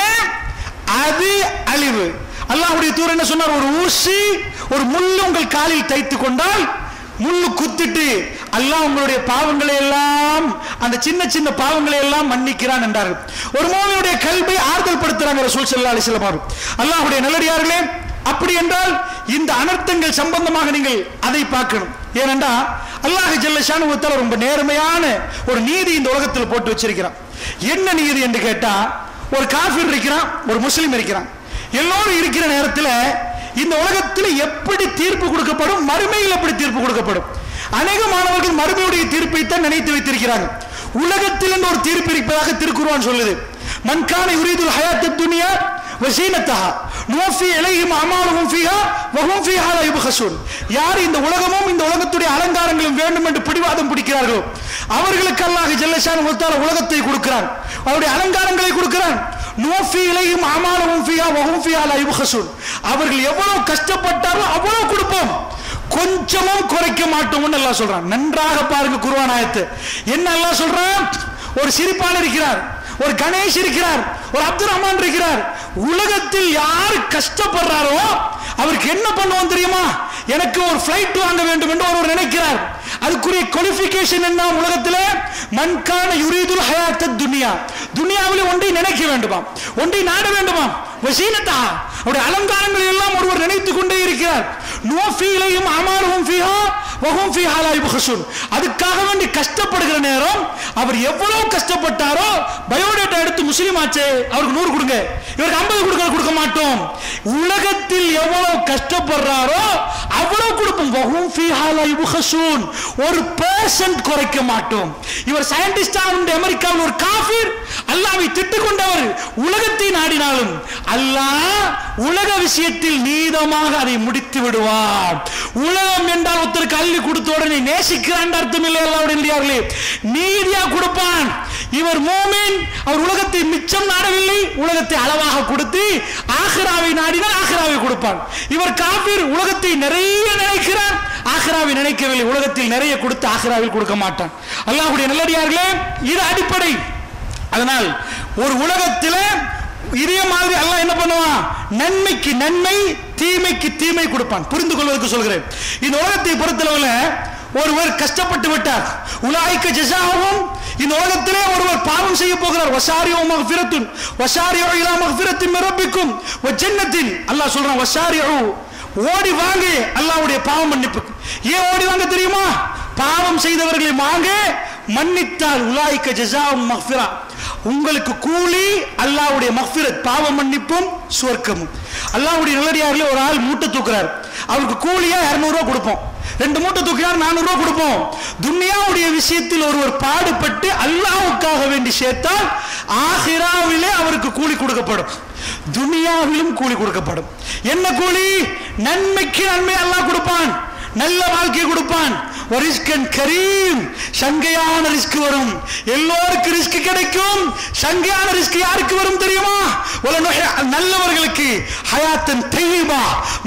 அது அழிவு. அல்லாஹ்வுடைய தூதர் என்ன சொன்னார்? ஒரு ஊசி, ஒரு முள்ளு உங்கள் காலில் தைத்து கொண்டால் முள்ளு குத்திட்டு அல்லாஹ் உங்களுடைய பாவங்களை எல்லாம், அந்த சின்ன சின்ன பாவங்களை எல்லாம் மன்னிக்கிறான் என்றார்கள். ஒரு மூமினுடைய கல்வை ஆறுதல் படுத்துறாங்க ரசூல் ஸல்லல்லாஹு அலைஹி வஸல்லம். அல்லாஹ்வுடைய நல்லடியார்களே, அப்படி என்றால் இந்த அனர்த்தங்கள் சம்பந்தமாக நீங்கள் அதை பார்க்கணும். ஏனென்றா அல்லாஹ் ஜல்ல ஷானஹு வ தஆலா ரொம்ப நேர்மையான ஒரு நீதி இந்த உலகத்தில் போட்டு வச்சிருக்கிறான். என்ன நீதி என்று கேட்டா, ஒரு காஃபிர் இருக்கிறான், ஒரு முஸ்லிம் இருக்கிறான். எல்லோரும் இருக்கிற நேரத்தில் இந்த உலகத்தில் எப்படி தீர்ப்பு கொடுக்கப்படும், மறுமையில் எப்படி தீர்ப்பு கொடுக்கப்படும்? அநேக மாணவர்கள் மறுமையுடைய தீர்ப்பை தான் நினைத்து வைத்திருக்கிறாங்க. உலகத்தில் என்று ஒரு தீர்ப்பு இருப்பதாக திருக்குர்ஆன் சொல்லுது. மன் கான யுரீதுல் ஹயாத்தத் துன்யா வஸீனத்தஹா நுஃபி இலைஹிம் அமாலுஹும் ஃபீஹா வஹும் ஃபீஹா லா யுப்ஹஸூன். யார் இந்த உலகமும் இந்த உலகத்துடைய அலங்காரங்களும் வேண்டும் என்று பிடிவாதம் பிடிக்கிறார்களோ அவர்களுக்கு அல்லாஹ் ஜல்ல ஷானஹு வ தஆலா உலகத்தை கொடுக்கிறான், அவருடைய அலங்காரங்களை கொடுக்கிறான். நுஃபி இலைஹிம் அமாலுஹும் ஃபீஹா வஹும் ஃபீஹா லா யுப்ஹஸூன். அவர்கள் எவ்வளவு கஷ்டப்பட்டாரோ அவ்வளவு கொடுப்போம், கொஞ்சமும் குறைக்க மாட்டோம்னு அல்லாஹ் சொல்றான். நன்றாக பாருங்க குர்ஆன் ஆயத்து. என்ன அல்லாஹ் சொல்றான்? ஒரு சிரிப்பாளர் இருக்கிறார், ஒரு கணேஷ் இருக்கிறார், ஒரு அப்துல் ரஹ்மான் இருக்கிறார். உலகத்தில் யார் கஷ்டப்படுறாரோ அவருக்கு என்ன பண்ணுவோம் தெரியுமா? எனக்கு ஒரு ஃளைட் வாங்க வேண்டும் என்று ஒருவர் நினைக்கிறார். அதுக்குரிய குவாலிஃபிகேஷன் என்ன? உலகத்தில் மன்கான யுரீதுல் ஹயாத்தத் துன்யா, துன்யாவில் ஒன்றை நினைக்க வேண்டுமா, ஒன்றை நாட வேண்டுமா, வஸீனத்தா, அவருடைய அலங்காரங்கள் எல்லாம் ஒருவர் நினைத்துக் கொண்டே இருக்கிறார். நுஃபி இலைஹிம் அமாலுஹும் ஃபீஹா வஹும் ஃபீஹா லா யுப்ஹஸூன். அதுக்காக வேண்டி கஷ்டப்படுகிற நேரம் அவர் எவ்வளவு கஷ்டப்பட்டாரோ, பயோடேட்டா எடுத்து முஸ்லிம் ஆச்சே அவருக்கு 100 கொடுங்க, இவருக்கு 50 கொடுக்க மாட்டோம். உலகத்தில் எவ்வளவு கஷ்டப்படுறாரோ அவ்வளவு கொடுப்போம். வஹும் ஃபீஹா லா யுப்ஹஸூன். 1% குறைக்க மாட்டோம். இவர் சயின்டிஸ்டா இருந்து அமெரிக்காவில் ஒரு காஃபிர், அல்லாஹ்வை திட்டிக் கொண்டவர், உலகத்தை நாடினாலும் அல்லாஹ் உலக விஷயத்தில் நீதமாக அதை முடித்து விடுவார். உலகம் என்றால் ஒருத்தருக்கு அள்ளி கொடுத்த உடனே நேசிக்கிறான் அர்த்தம் இல்லை. அல்லாஹ்வுடைய நீதியா கொடுப்பான். இவர் மூமின், அவர் உலகத்தை மிச்சம் நாடவில்லை, உலகத்தை அளவாக கொடுத்து ஆகிராவை நாடினால் ஆகிராவை கொடுப்பான். இவர் காஃபிர், உலகத்தை நிறைய நினைக்கிறார், ஆகிராவை நினைக்கவில்லை, உலகத்தில் நிறைய கொடுத்து ஆகிராவில் கொடுக்க மாட்டான். அல்லாஹ்வுடைய நல்லடியார்களே, இது அடிப்படை. அதனால் ஒரு உலகத்தில் இதே மாதிரி அல்லாஹ் என்ன பண்ணுவான்? நன்மைக்கு நன்மை, தீமைக்கு தீமை கொடுப்பான். புரிந்து கொள்வதற்கு சொல்கிறேன். இந்த உலகத்தை பொறுத்தளவில் ஒருவர் கஷ்டப்பட்டு விட்டார், உலாயிக்க ஜஸாவும். இந்த உலகத்திலே ஒருவர் பாவம் செய்ய போகிறார், வஸாரிஉ மக்ஃபிரத்துன் வஸாரிஉ இலா மக்ஃபிரத்தின் மின் ரப்பிக்கும் வ ஜன்னத்தின். அல்லாஹ் சொல்றான் வஸாரிஉ, ஓடி வாங்க அல்லாஹ்வுடைய பாவ மன்னிப்பு. ஏன் ஓடி வாங்க தெரியுமா? பாவம் செய்தவர்களை வாங்க, மன்னித்தால் உலாயிக்க ஜஸாவும் மக்ஃபிரா, உங்களுக்கு கூலி அல்லாஹ்வுடைய மக்ஃபிரத், பாவ மன்னிப்பும் சுவர்க்கமும். அல்லாஹ்வுடைய நல்லடியார்களே, ஒரு ஆள் மூட்டை தூக்குறார், அவருக்கு கூலியா 200 ரூபாய் கொடுப்போம். 2 மூட்டை தூக்கினார் 400 ரூபாய் கொடுப்போம். துன்யாவுடைய விஷயத்தில் ஒருவர் பாடுபட்டு அல்லாஹ்வுக்காக வேண்டி சேர்த்தால் ஆகிராவிலே அவருக்கு கூலி கொடுக்கப்படும், துன்யாவிலும் கூலி கொடுக்கப்படும். என்ன கூலி? நன்மைக்கு நன்மை அல்லாஹ் கொடுப்பான், நல்ல வாழ்க்கை கொடுப்பான். ரிஸ்கன் கரீம், சங்கையான ரிஸ்க் வரும். எல்லோருக்கும் ரிஸ்க் கிடைக்கும். சங்கையான ரிஸ்க் யாருக்கு வரும் தெரியுமா? நல்லவர்களுக்கு ஹயாத்தன் தய்யிபா,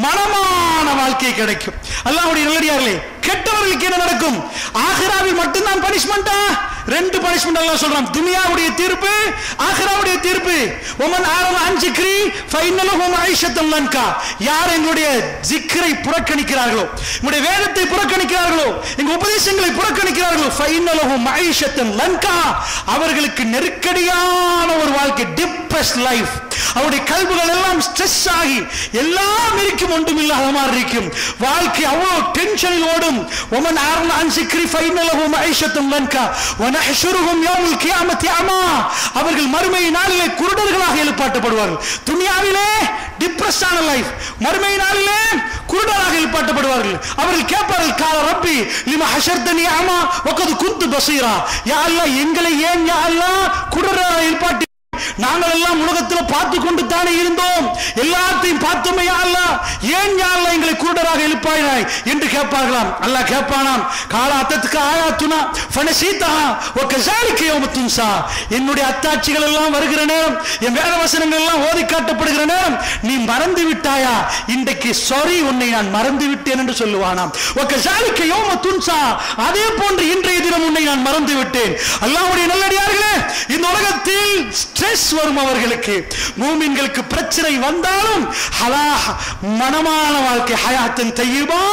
மனமான வாழ்க்கை கிடைக்கும். அல்லாஹ்வுடைய நல்லடியார்களே, கெட்டவர்களுக்கு என்ன நடக்கும்? ஆகிராவில் மட்டும்தான் பனிஷ்மெண்டா? 2 பனிஷ்மெண்ட் அல்லாஹ் சொல்றான். துனியாவுடைய தீர்ப்பு, ஆகிராவுடைய தீர்ப்பு. ஒமன் ஆரவ அன் ஜிக்ரி ஃபைன்னலஹு மஈஷத்தன் லன்கா. யார் எங்களுடைய ஜிக்ரை புறக்கணிக்கிறார்களோ, நம்முடைய வேதத்தை புறக்கணிக்கிறார்களோ, எங்க உபதேசங்களை புறக்கணிக்கிறார்களோ, ஃபைன்னலஹு மஈஷத்தன் லன்கா, அவர்களுக்கு நெருக்கடியான ஒரு வாழ்க்கை, டிப்ரெஸ்ட் லைஃப். அவருடைய கல்புகள் எல்லாம் ஸ்ட்ரெஸ் ஆகி எல்லாம் இருக்கும், ஒன்றும் இல்லாத மாதிரி இருக்கும். வாழ்க்கை அவ்வளவு டென்ஷனில் ஓடும். ஒமன் ஆரவ அன் ஜிக்ரி ஃபைன்னலஹு மஈஷத்தன் லன்கா வனஹ்ஷுருஹும் யௌமல் கியாமத்தி அமா. அவர்கள் மறுமை நாளிலே குருடர்களாக எழுப்பாட்டப்படுவார்கள். துனியாவிலே டிப்ரெஸ்டான லைஃப், மறுமை நாளிலே குருடராக எழுப்பாட்டப்படுவார்கள். அவர்கள் கேட்பார்கள், கால ரப்பி லிமா ஹஷர்தனி அமா வகத் குன்து பஸீரா. யா அல்லாஹ், எங்களை ஏன் யா அல்லாஹ் குருடராக எழுப்பாட்டி நாங்கள் எல்லாம் உலகத்தில் பார்த்து கொண்டு தானே இருந்தோம், எல்லாத்தையும் பார்த்தோமே யா அல்லாஹ், ஏன் யா அல்லாஹ் எங்களை குருடராக எழுப்பாயினாய் என்று கேட்பார்களாம். அல்லாஹ் கேட்பானாம், காலா அத்தத்துக்கு ஆயாத்துனா ஃபனசீதா வகஸாலிக யௌம துன்சா. என்னுடைய அத்தாட்சிகள் எல்லாம் வருகிற நேரம், என் வேத வசனங்கள் எல்லாம் ஓதி காட்டப்படுகிற நேரம் நீ மறந்து விட்டாயா, இன்றைக்கு சாரி உன்னை நான் மறந்து விட்டேன் என்று சொல்லுவானாம். வகஸாலிக யௌம துன்சா, அதே போன்று இன்றைய தினம் உன்னை நான் மறந்து விட்டேன். அல்லாஹ்வுடைய நல்லடியார்களே, இந்த உலகத்தில் ஸ்ட்ரெஸ் வரும் அவர்களுக்கு, மூமின்களுக்கு பிரச்சனை வந்தாலும் ஹலாஹ் மனமான வாழ்க்கை, ஹயாத்தன் தய்யிபா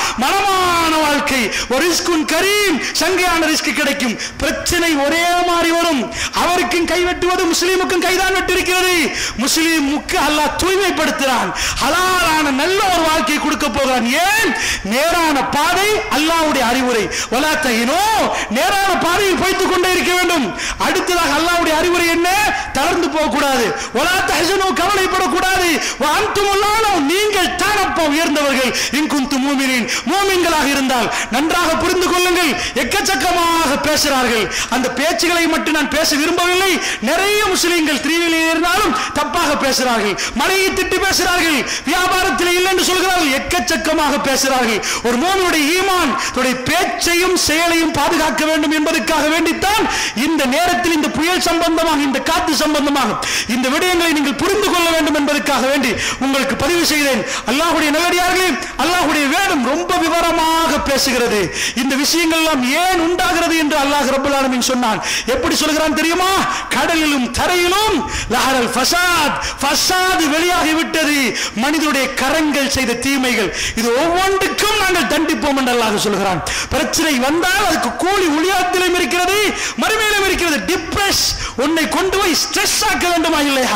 மனமான வாழ்க்கை, ஒரு ரிஸ்குன் கரீம் சங்கையான ரிஸ்க் கிடைக்கும். பிரச்சனை ஒரே மாதிரி வரும். அவருக்கும் கைவெட்டுவது முஸ்லீமுக்கும் கைதான் வெட்டிருக்கிறது. முஸ்லீமுக்கு அல்லாஹ் தூய்மைப்படுத்துகிறான், ஹலாலான நல்ல ஒரு வாழ்க்கை கொடுக்க போகிறான். ஏன்? நேரான பாதை அல்லாஹ்வுடைய அறிவுரை. வலா தஹினு, நேரான பாதையில் போய்த்துக் கொண்டே இருக்க வேண்டும். அடுத்ததாக அல்லாஹ்வுடைய அறிவுரை என்ன? தளர்ந்து போக கூடாது. வலா தஹ்சனு, கவலைப்படக்கூடாது. வஅன்துமுல்லாஹ், நீங்கள் தானப்பா உயர்ந்தவர்கள். இன் குன்தும் மூமினீன், மூமின்களாக இருந்தால் நன்றாக புரிந்து கொள்ளுங்கள். எக்கச்சக்கமாக பேசுகிறார்கள். அந்த பேச்சுகளை மட்டும் நான் பேச விரும்பவில்லை. நிறைய முஸ்லிம்கள் டிவியில் இருந்தாலும் தப்பாக பேசுகிறார்கள், மனையை திட்டி பேசுகிறார்கள், வியாபாரத்தில் இல்லை என்று சொல்கிறார்கள், எக்கச்சக்கமாக பேசுகிறார்கள். ஒரு மூமினுடைய ஈமான் தன்னுடைய பேச்சையும் செயலையும் பாதுகாக்க வேண்டும் என்பதற்காக வேண்டித்தான் இந்த நேரத்தில் இந்த புயல் சம்பந்தமாக, இந்த காத்து சம்பந்தமாக இந்த விடயங்களை நீங்கள் புரிந்து கொள்ள வேண்டும் என்பதற்காக வேண்டி உங்களுக்கு பதிவு செய்தேன். அல்லாஹ்வுடைய நல்லடியார்களே, அல்லாஹ்வுடைய வேதம் ரொம்ப விவரமாக பேசுகிறது. இந்த விஷயங்கள் எல்லாம் ஏன் உண்டாகிறது என்று அல்லாஹ் ரப்பல் ஆலமீன் சொன்னான். எப்படி சொல்கிறான் தெரியுமா? கடலிலும் தரையிலும் லஹரல் ஃபஸாத், ஃபஸாத் வெளியாகி விட்டது, மனிதனுடைய கரங்கள் செய்த தீமைகள். இது ஒவ்வொன்றுக்கும் நாங்கள் தண்டிப்போம் என்று அல்லாஹ் சொல்கிறான். பிரச்சனை வந்தால் அதுக்கு கூலி உலியாத்திலும் இருக்கிறது, மறுமையிலும் இருக்கிறது. டிப்ரஸ், உன்னை கொண்டு போய் ஸ்ட்ரெஸ் ஆக்க வேண்டுமா இல்லையா?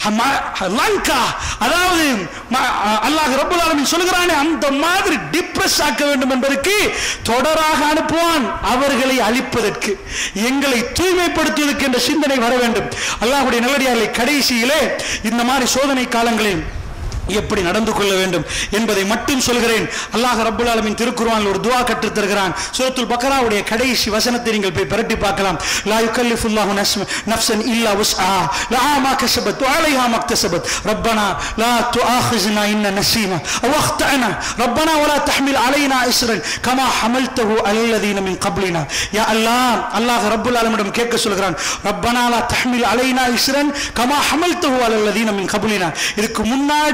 லங்கா, அதாவது அல்லாஹ் ரப்பல் ஆலமீன் சொல்கிறானே, அந்த மாதிரி டிப்ரஸ் ஆக்க வேண்டும் என்பதற்கு தொடராக அனுப்புவான், அவர்களை அழிப்பதற்கு, எங்களை தூய்மைப்படுத்துவதற்கு என்ற சிந்தனை வர வேண்டும். அல்லாஹ்வுடைய நல்லடியார்களை, கடைசியிலே இந்த மாதிரி சோதனை காலங்களில் எப்படி நடந்து கொள்ள வேண்டும் என்பதை மட்டும் சொல்கிறேன். அல்லாஹ் ரப்பல் ஆலமீன் திருக்குர்ஆனில் ஒரு துஆ கற்றுத் தருகிறான். சூரத்துல் பக்ராவுடைய கடைசி வசனத்தை நீங்கள் போய் பிரட்டி பார்க்கலாம். லா யுகல்லிஃபுல்லாஹு நஃப்ஸன் இல்லா வஸ்ஆஹா லஹா மா கஸபத் வ அலைஹா மக்தஸபத் ரப்பனா லா துஆஹிஸ்னா இன் நஸீனா அவ் அக்தஅனா ரப்பனா வலா தஹ்மில் அலைனா இஸ்ரன் கமா ஹமல்தஹு அலல்லதீன மின் கப்லினா. யா அல்லாஹ், அல்லாஹ் ரப்பல் ஆலமீனிடம் கேட்க சொல்கிறான், ரப்பனா லா தஹ்மில் அலைனா இஸ்ரன் கமா ஹமல்தஹு அலல்லதீன மின் கப்லினா. இதுக்கு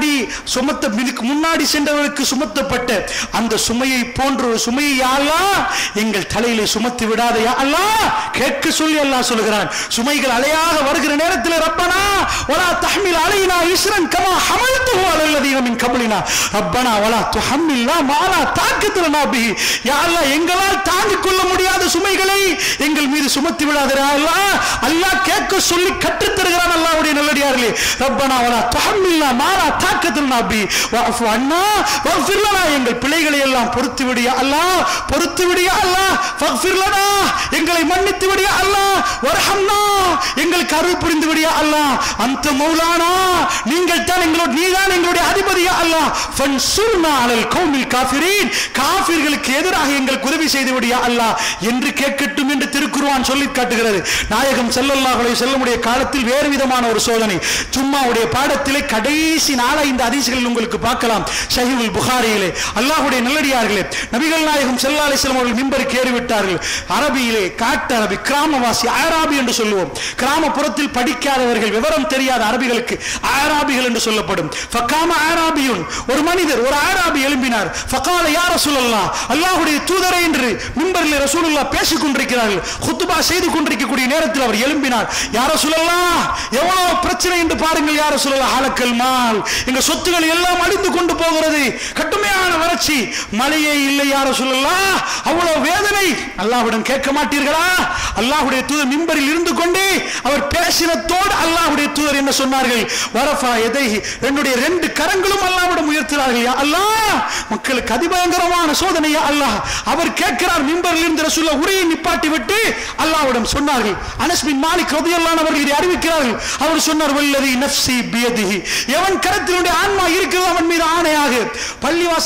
முன்னாடி சென்றவர்களுக்கு சுமத்தப்பட்ட அந்த சுமையை போன்ற ஒரு சுமையை யா அல்லாஹ் எங்கள் தலையிலே சுமத்தி விடாத யா அல்லாஹ் கேட்க சொல்லி அல்லாஹ் சொல்கிறான். சுமைகள் அலையாக வருகிற நேரத்தில் ரப்பனா வலா தஹ்மில் அலைனா இஸ்ரன் கமா ஹமல்துஹு அலல்லதீன மின் கப்லினா ரப்பனா வலா துஹம்மில்னா மா லா தாக்கத லனா பிஹி. யா அல்லாஹ் எங்களால் தாங்கிக் கொள்ள முடியாத சுமைகளை எங்கள் மீது சுமத்தி விடாத யா அல்லாஹ். அல்லாஹ் கேட்க சொல்லி கற்றுத் தருகிறான். அல்லாஹ்வுடைய நல்லடியார்களே, ரப்பனா வலா துஹம்மில்னா மா லா தாக்கத லனா பிஹி வஅஃபு அன்னா வஃபிர் லனா, எங்கள் பிழைகளை எல்லாம் பொறுத்து விடு யா அல்லாஹ், பொறுத்து விடு யா அல்லாஹ். ஃபக்ஃபிர் லனா, எங்களை மன்னித்து விடு யா அல்லாஹ். வர்ஹம்னா, எங்களுக்கு அருள் புரிந்து விடு யா அல்லாஹ். அன்த மௌலானா, நீங்கள் தான் எங்களோட, நீதான் எங்களுடைய அதிபதி யா அல்லாஹ். ஃபன்சுர்னா அலல் கௌமில் காஃபிரீன், காஃபிர்களுக்கு எதிராக எங்களுக்கு உதவி செய்து விடு யா அல்லாஹ் என்று கேட்கட்டும் என்று திருக்குர்ஆன் சொல்லி காட்டுகிறது. நாயகம் ஸல்லல்லாஹு அலைஹி வஸல்லமுடைய காலத்தில் வேறு விதமான ஒரு சோதனை. ஜும்மாவுடைய பாடத்திலே கடைசி நாளை இந்த ஹதீஸ்களில் உங்களுக்கு பார்க்கலாம். ஸஹீஹுல் புகாரியிலே அல்லாஹ்வுடைய நல்லடியார்களே, நபிகள் நாயகம் ஸல்லல்லாஹு அலைஹி வஸல்லம் அவர்கள் மிம்பருக்கு ஏறிவிட்டார்கள். அரபியிலே காட்டு அரபி, கிராமவாசி, ஆராபி என்று சொல்லுவோம். கிராமப்புறத்தில் படிக்காதவர்கள், விவரம் தெரியாத அரபிகளுக்கு ஆராபிகள் என்று சொல்லப்படும். ஃபகாம ஆராபியுன், ஒரு மனிதர், ஒரு ஆராபி எழும்பினார். ஃபகால யா ரசூலல்லாஹ், அல்லாஹ்வுடைய தூதரே என்று மிம்பரில் ரசூலுல்லாஹ் பேசிக் கொண்டிருக்கிறார்கள். குத்பா செய்து கொண்டிருக்கக்கூடிய நேரத்தில் அவர் எழும்பினார். யா ரசூலல்லாஹ், எவ்வளவு பிரச்சனை என்று பாருங்கள் யா ரசூலல்லாஹ், ஹலக்கல் மால், எங்க சொத்துக்கள் எல்லாம் அழிந்து கொண்டு போகிறது, கடுமையான வறட்சி, மழையே இல்லை யா ரசூலல்லாஹ், அவ்வளவு வேதனை. அல்லாஹ்விடம் கேட்க மாட்டீர்களா? அல்லாஹ்வுடைய தூதர் மிம்பரில் இருந்து கொண்டு அவர் பேசினதோடு அல்லாஹ்வுடைய தூதர் என்ன சொன்னார்கள்? வரஃபா யதைஹி, என்னுடைய ரெண்டு கரங்களும் அல்லாஹ்விடம் உயர்த்தினார்கள். யா அல்லாஹ், மக்களுக்கு அதிபயங்கரமான சோதனை யா அல்லாஹ். அவர் கேட்கிறார், மிம்பரில் இருந்து ரசூலுல்லாஹ் உரையை நிப்பாட்டி விட்டு அல்லாஹ்விடம் சொன்னார்கள். அனஸ் பின் மாலிக் ரலியல்லாஹு அன்ஹு அவர்கள் இதை அறிவிக்கிறார்கள். அவர் சொன்னார், வல்லதி நஃப்ஸி பியதிஹி, எவன் கரத்தினுடைய ஆன்மா இருக்கிறது அவன் மீது ஆணையாக, பள்ளிவாசலிருந்து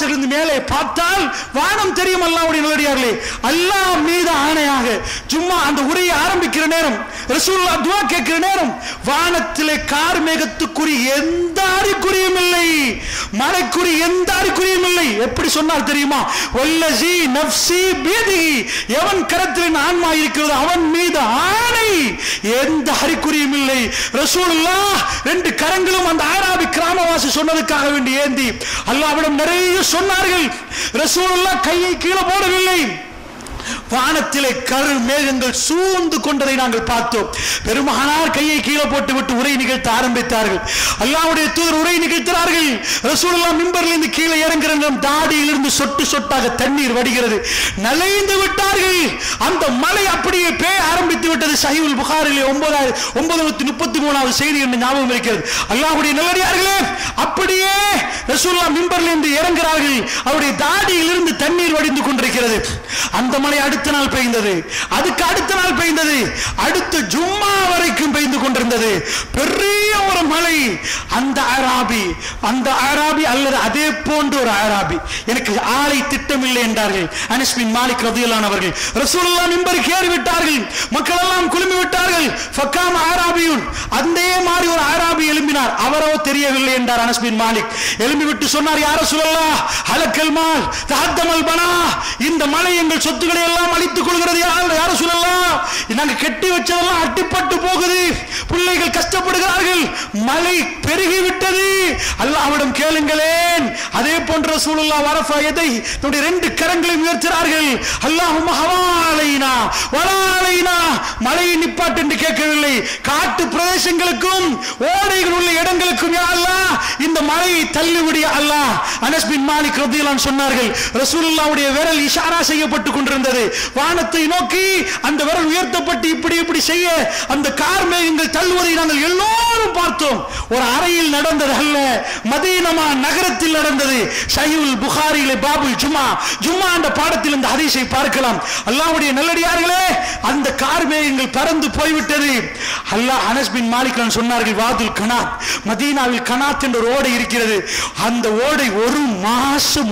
மேலே பார்த்தால் வானம் தெரியும். அல்லாஹ்வுடைய நல்லடியார்களே, அல்லாஹ் மீது ஆணையாக ஜும்மா அந்த உரையை ஆரம்பிக்கிற நேரம், ரசூலுல்லாஹ் துஆ கேட்கிற நேரம், வானத்திலே கார்மேகத்துக்குரிய எந்த அறிகுறியும் இல்லை, மலைக்குரிய எந்த அறிகுறியும் இல்லை. எப்படி சொன்னார் தெரியுமா? வல்லஸி நஃப்ஸி பியதிஹி, எவன் கரத்தில் ஆன்மா இருக்கிறது அவன் மீது ஆணை, எந்த அறிகுறியும் இல்லை. ரசூலுல்லாஹ் ரெண்டு கரங்களும் அந்த ஆராபி கிராமவாசி சொன்னதுக்காக வேண்டி ஏந்தி அல்லாஹ்விடம் நிறைய சொன்னார்கள். ரசூலுல்லாஹ் கையை கீழே போடவில்லை. வானத்திலே கரு மேகங்கள் சூழ்ந்து கொண்டதை நாங்கள் பார்த்தோம். பெருமகனார் கையை கீழே போட்டுவிட்டு உரை நிகழ்த்த ஆரம்பித்தார்கள். அல்லாஹ்வுடைய தூதர் உரை நிகழ்த்தினார்கள். ரசூலுல்லாஹ் மிம்பரிலிருந்து கீழே இறங்குகிற நேரம் தாடியிலிருந்து சொட்டு சொட்டாக தண்ணீர் வடிகிறது. நலைந்து விட்டார்கள். அந்த மலை அப்படியே பேய ஆரம்பித்து விட்டது. சஹீஹுல் புகாரிலே 933வது செய்தி என்று ஞாபகம் இருக்கிறது. அல்லாஹ்வுடைய நல்லடியார்களே, அப்படியே ரசூலுல்லாஹ் மிம்பரிலிருந்து இறங்குகிறார்கள். அவருடைய தாடியிலிருந்து தண்ணீர் வடிந்து கொண்டிருக்கிறது. அந்த மலை அடுத்த நாள் பெய்ந்தது, அதுக்கு அடுத்த நாள் பெய்ந்தது, அடுத்த ஜும்மா வரைக்கும் பெய்து கொண்டிருந்தது. பெரிய ஒரு மலை. அந்த அராபி அல்லது அதே போன்ற ஒரு அராபி, எனக்கு ஆளை திட்டமில்லை என்றார்கள். அனஸ் பின் மாலிக் ரலியல்லாஹு அன்ஹு அவர்கள் ரசூலுல்லாஹ் மிம்பருக்கு ஏறி விட்டார்கள். மக்கள் எல்லாம் குழுமி விட்டார்கள். ஃபகாம அராபியுன், அதே மாதிரி ஒரு அராபி எழும்பினார். அவரோ தெரியவில்லை என்றார் அனஸ் பின் மாலிக். எழும்பி விட்டு சொன்னார், யா ரசூலல்லாஹ் ஹலக்கல் மால் தஹத்தமல் பனா, இந்த மலை எங்கள் சொத்துக்களை எல்லாம் அழித்துக் கொள்கிறது. யார சொல்லலாம், நாங்கள் கட்டி வச்சதெல்லாம் அட்டிப்பட்டு போகுது, பிள்ளைகள் கஷ்டப்படுகிறார்கள், மழை பெருகிவிட்டது. அல்லாஹ்விடம் கேளுங்களேன். அதே போன்ற ரசூலுல்லாஹ் வரஃபா யதை, தன்னுடைய ரெண்டு கரங்களை உயர்த்தினார்கள். அல்லாஹும்ம ஹவாலைனா வலாலைனா, மழையை நிப்பாட்டு என்று கேட்கவில்லை. காட்டு பிரதேசங்களுக்கும் ஓடைகள் உள்ள இடங்களுக்கும் யா அல்லாஹ் இந்த மழையை தள்ளிவிடு யா அல்லாஹ். அனஸ் பின் மாலிக் ரலியல்லாஹு அன்ஹு சொன்னார்கள், ரசூலுல்லாஹ்வுடைய விரல் இஷாரா செய்யப்பட்டு கொண்டிருந்தது. வானத்தை நோக்கி அந்த விரல் உயர்த்தப்பட்டு இப்படி இப்படி செய்ய அந்த கார்மேகங்கள் தள்ளுவதை நாங்கள் எல்லோரும் பார்த்தோம். ஒரு அறையில் நடந்தது அல்ல, மதீனா நகரத்தில் நடந்தது. சஹீஹுல் புகாரியிலே பாபுல் ஜும்மா என்ற பாடத்தில் இந்த ஹதீஸை பார்க்கலாம். அல்லாஹ்வுடைய நல்லடியார்களே, அந்த கார்மேகங்கள் பறந்து போய்விட்டது. அல்லாஹ் அனஸ் பின் மாலிக் சொன்னார்கள், வாதுல் கனாத், மதீனாவில் கனாத் என்ற ஒரு ஓடை இருக்கிறது. அந்த ஓடை ஒரு மாசம்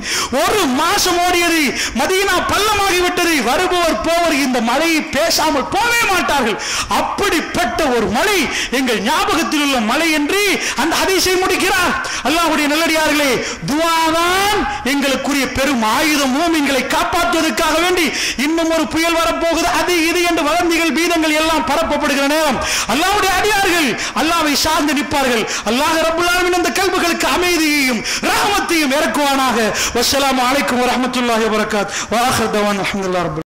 ஓடியது. மதீனா பள்ளமாகிவிட்டது. வருபவர் போவர் இந்த மலையை பேசாமல் போவே மாட்டார்கள். அப்படிப்பட்ட ஒரு மலை எங்கள் ஞாபகத்தில் உள்ள மலை என்று அந்த ஹதீஸை முடிக்கிறார். அல்லாஹ்வுடைய நல்லடியார்களே, துஆதான் எங்களுக்குரிய பெரும் ஆயுதம். மூமின்களை காப்பாற்றுவதற்காக வேண்டி இன்னும் ஒரு புயல் வரப்போகுது, அது இது என்று வதந்திகள் பீதங்கள் எல்லாம் பரப்பப்படுகிற நேரம் அல்லாஹ்வுடைய அடியார்கள் அல்லாஹ்வை சார்ந்து நிற்பார்கள். அல்லாஹ் ரப்பல் ஆலமீன் அந்த கல்புகளுக்கு அமைதியையும் ரஹ்மத்தையும் இறக்குவானாக. வஸ்ஸலாமு அலைக்கும் வரஹ்மத்துல்லாஹி வபரகாத்துஹு. வ ஆகிரு தஅவானா அல்ஹம்துலில்லாஹி ரப்பில்